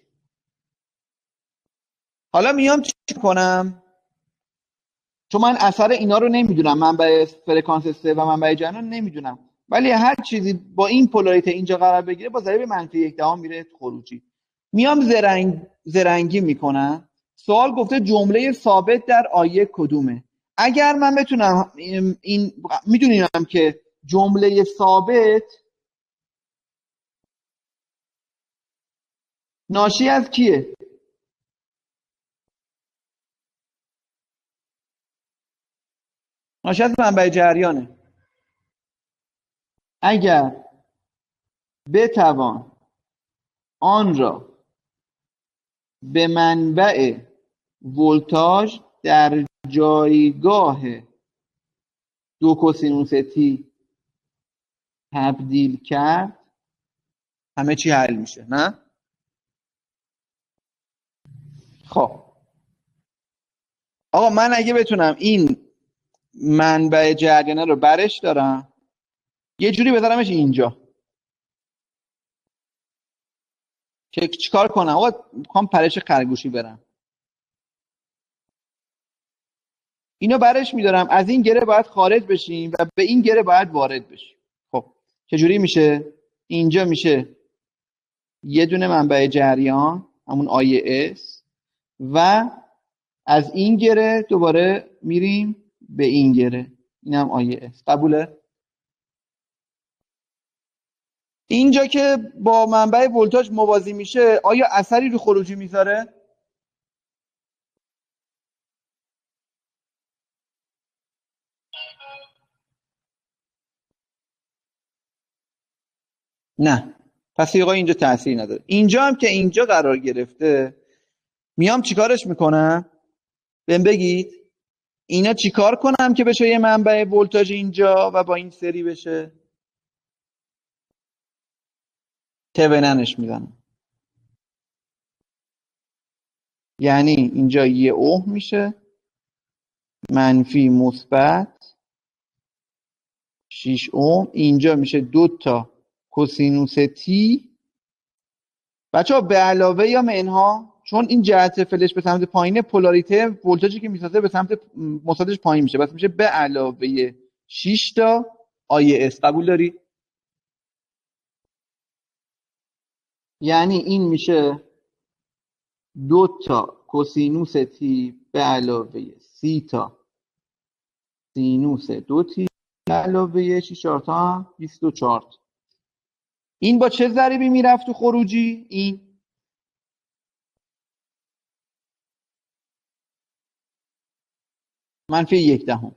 حالا میام چی کنم؟ چون من اثر اینا رو نمیدونم، منبع فرکانس 3 و منبع جریان نمیدونم، ولی هر چیزی با این پولاریته اینجا قرار بگیره با ضریب -1/10 میره تو خروجی. میام زرنگی میکنم. سوال گفته جمله ثابت در آیه کدومه؟ اگر من بتونم این میدونیم که جمله ثابت ناشی از کیه؟ ناشی از منبع جریانه. اگر بتوان آن را به منبع ولتاژ در جایگاه 2 کوسینوس تی تبدیل کرد همه چی حل میشه. نه؟ خب آقا من اگه بتونم این منبع جریانه رو برش دارم یه جوری بذارمش اینجا که چیکار کنم؟ آقا میخوام پرش خرگوشی برم، اینو برش میدارم، از این گره باید خارج بشیم و به این گره باید وارد بشیم. خب چجوری میشه؟ اینجا میشه یه دونه منبع جریان همون آی اس و از این گره دوباره میریم به این گره، این هم آی اس. قبوله؟ اینجا که با منبع ولتاژ موازی میشه آیا اثری رو خروجی میذاره؟ نه، پس آقا اینجا تاثیر نداره. اینجا هم که اینجا قرار گرفته، میام چیکارش میکنم؟ بهم بگید اینا چیکار کنم که بشه یه منبع ولتاژ اینجا و با این سری بشه؟ توننش میزنم، یعنی اینجا 1 اوم میشه منفی مثبت 6 اوم، اینجا میشه 2 تا کوسینوس تی. بچه‌ها به علاوه یا منها، چون این جهت فلش به سمت پایینه، پولاریته ولتاژی که میسازه به سمت مثبتش پایین میشه، بس میشه به علاوه 6 تا آی اس. قبول داری؟ یعنی این میشه 2 تا کوسینوس تی به علاوه 30 تا سینوس 2 تی به علاوه 6 تا هم 24 تا. این با چه ضریبی میرفت تو خروجی؟ این منفی 1/10.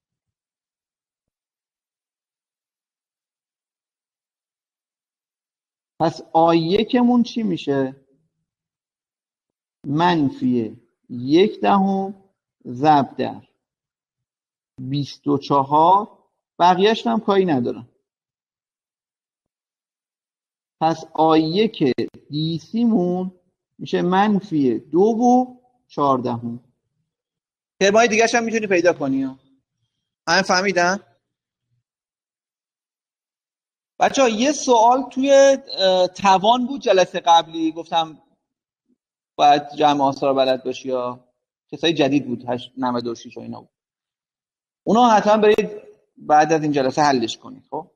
پس آی1مون چی میشه؟ منفی 1/10 ضرب در 24. بقیهش هم کاری ندارم. پس آی1 دیسیمون میشه منفی 2/14. ترمای دیگه هم میتونی پیدا کنی. همه فهمیدن؟ بچه ها یه سوال توی توان بود جلسه قبلی، گفتم باید جمع آثار بلد باشی، یا کسای جدید بود 96 و اینا بود. اونا حتما برید بعد از این جلسه حلش کنید. خب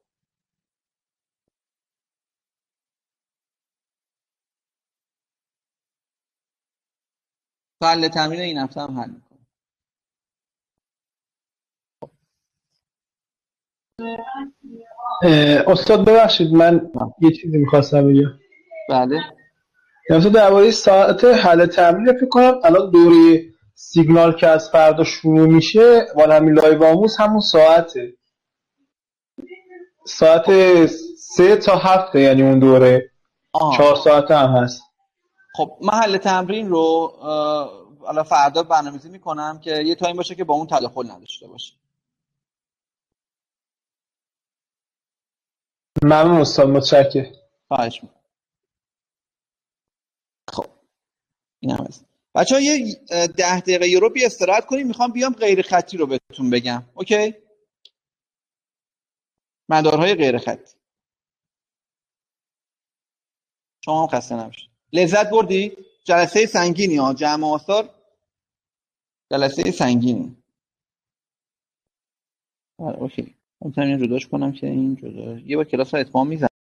حل تمرین این هفته هم حل میکنم. استاد ببخشید من یه چیزی میخواستم بگم. بله. مثلا درباره ساعت حل تمرین فکر کنم الان دوره سیگنال که از فردا شروع میشه، والا همین لایو آموز همون ساعت 3 تا 7، یعنی اون دوره 4 ساعت هم هست. خب من حل تمرین رو حالا فردا برنامه‌ریزی میکنم که یه تایم باشه که با اون تداخل نداشته باشه. ممنون استاد، متشکرم. خواهش میکنم. خب این هم هست. بچه‌ها یه 10 دقیقه رو بی استراحت کنیم، میخوام بیام غیر خطی رو بهتون بگم. اوکی؟ مدارهای غیر خطی. شما هم خسته نباشید. لذت بردی؟ جلسه سنگینی ها، جمع آثار جلسه سنگینی. اوکی. میتونم این جداش کنم که این جدا یه با کلاس ها اتمام میزنم.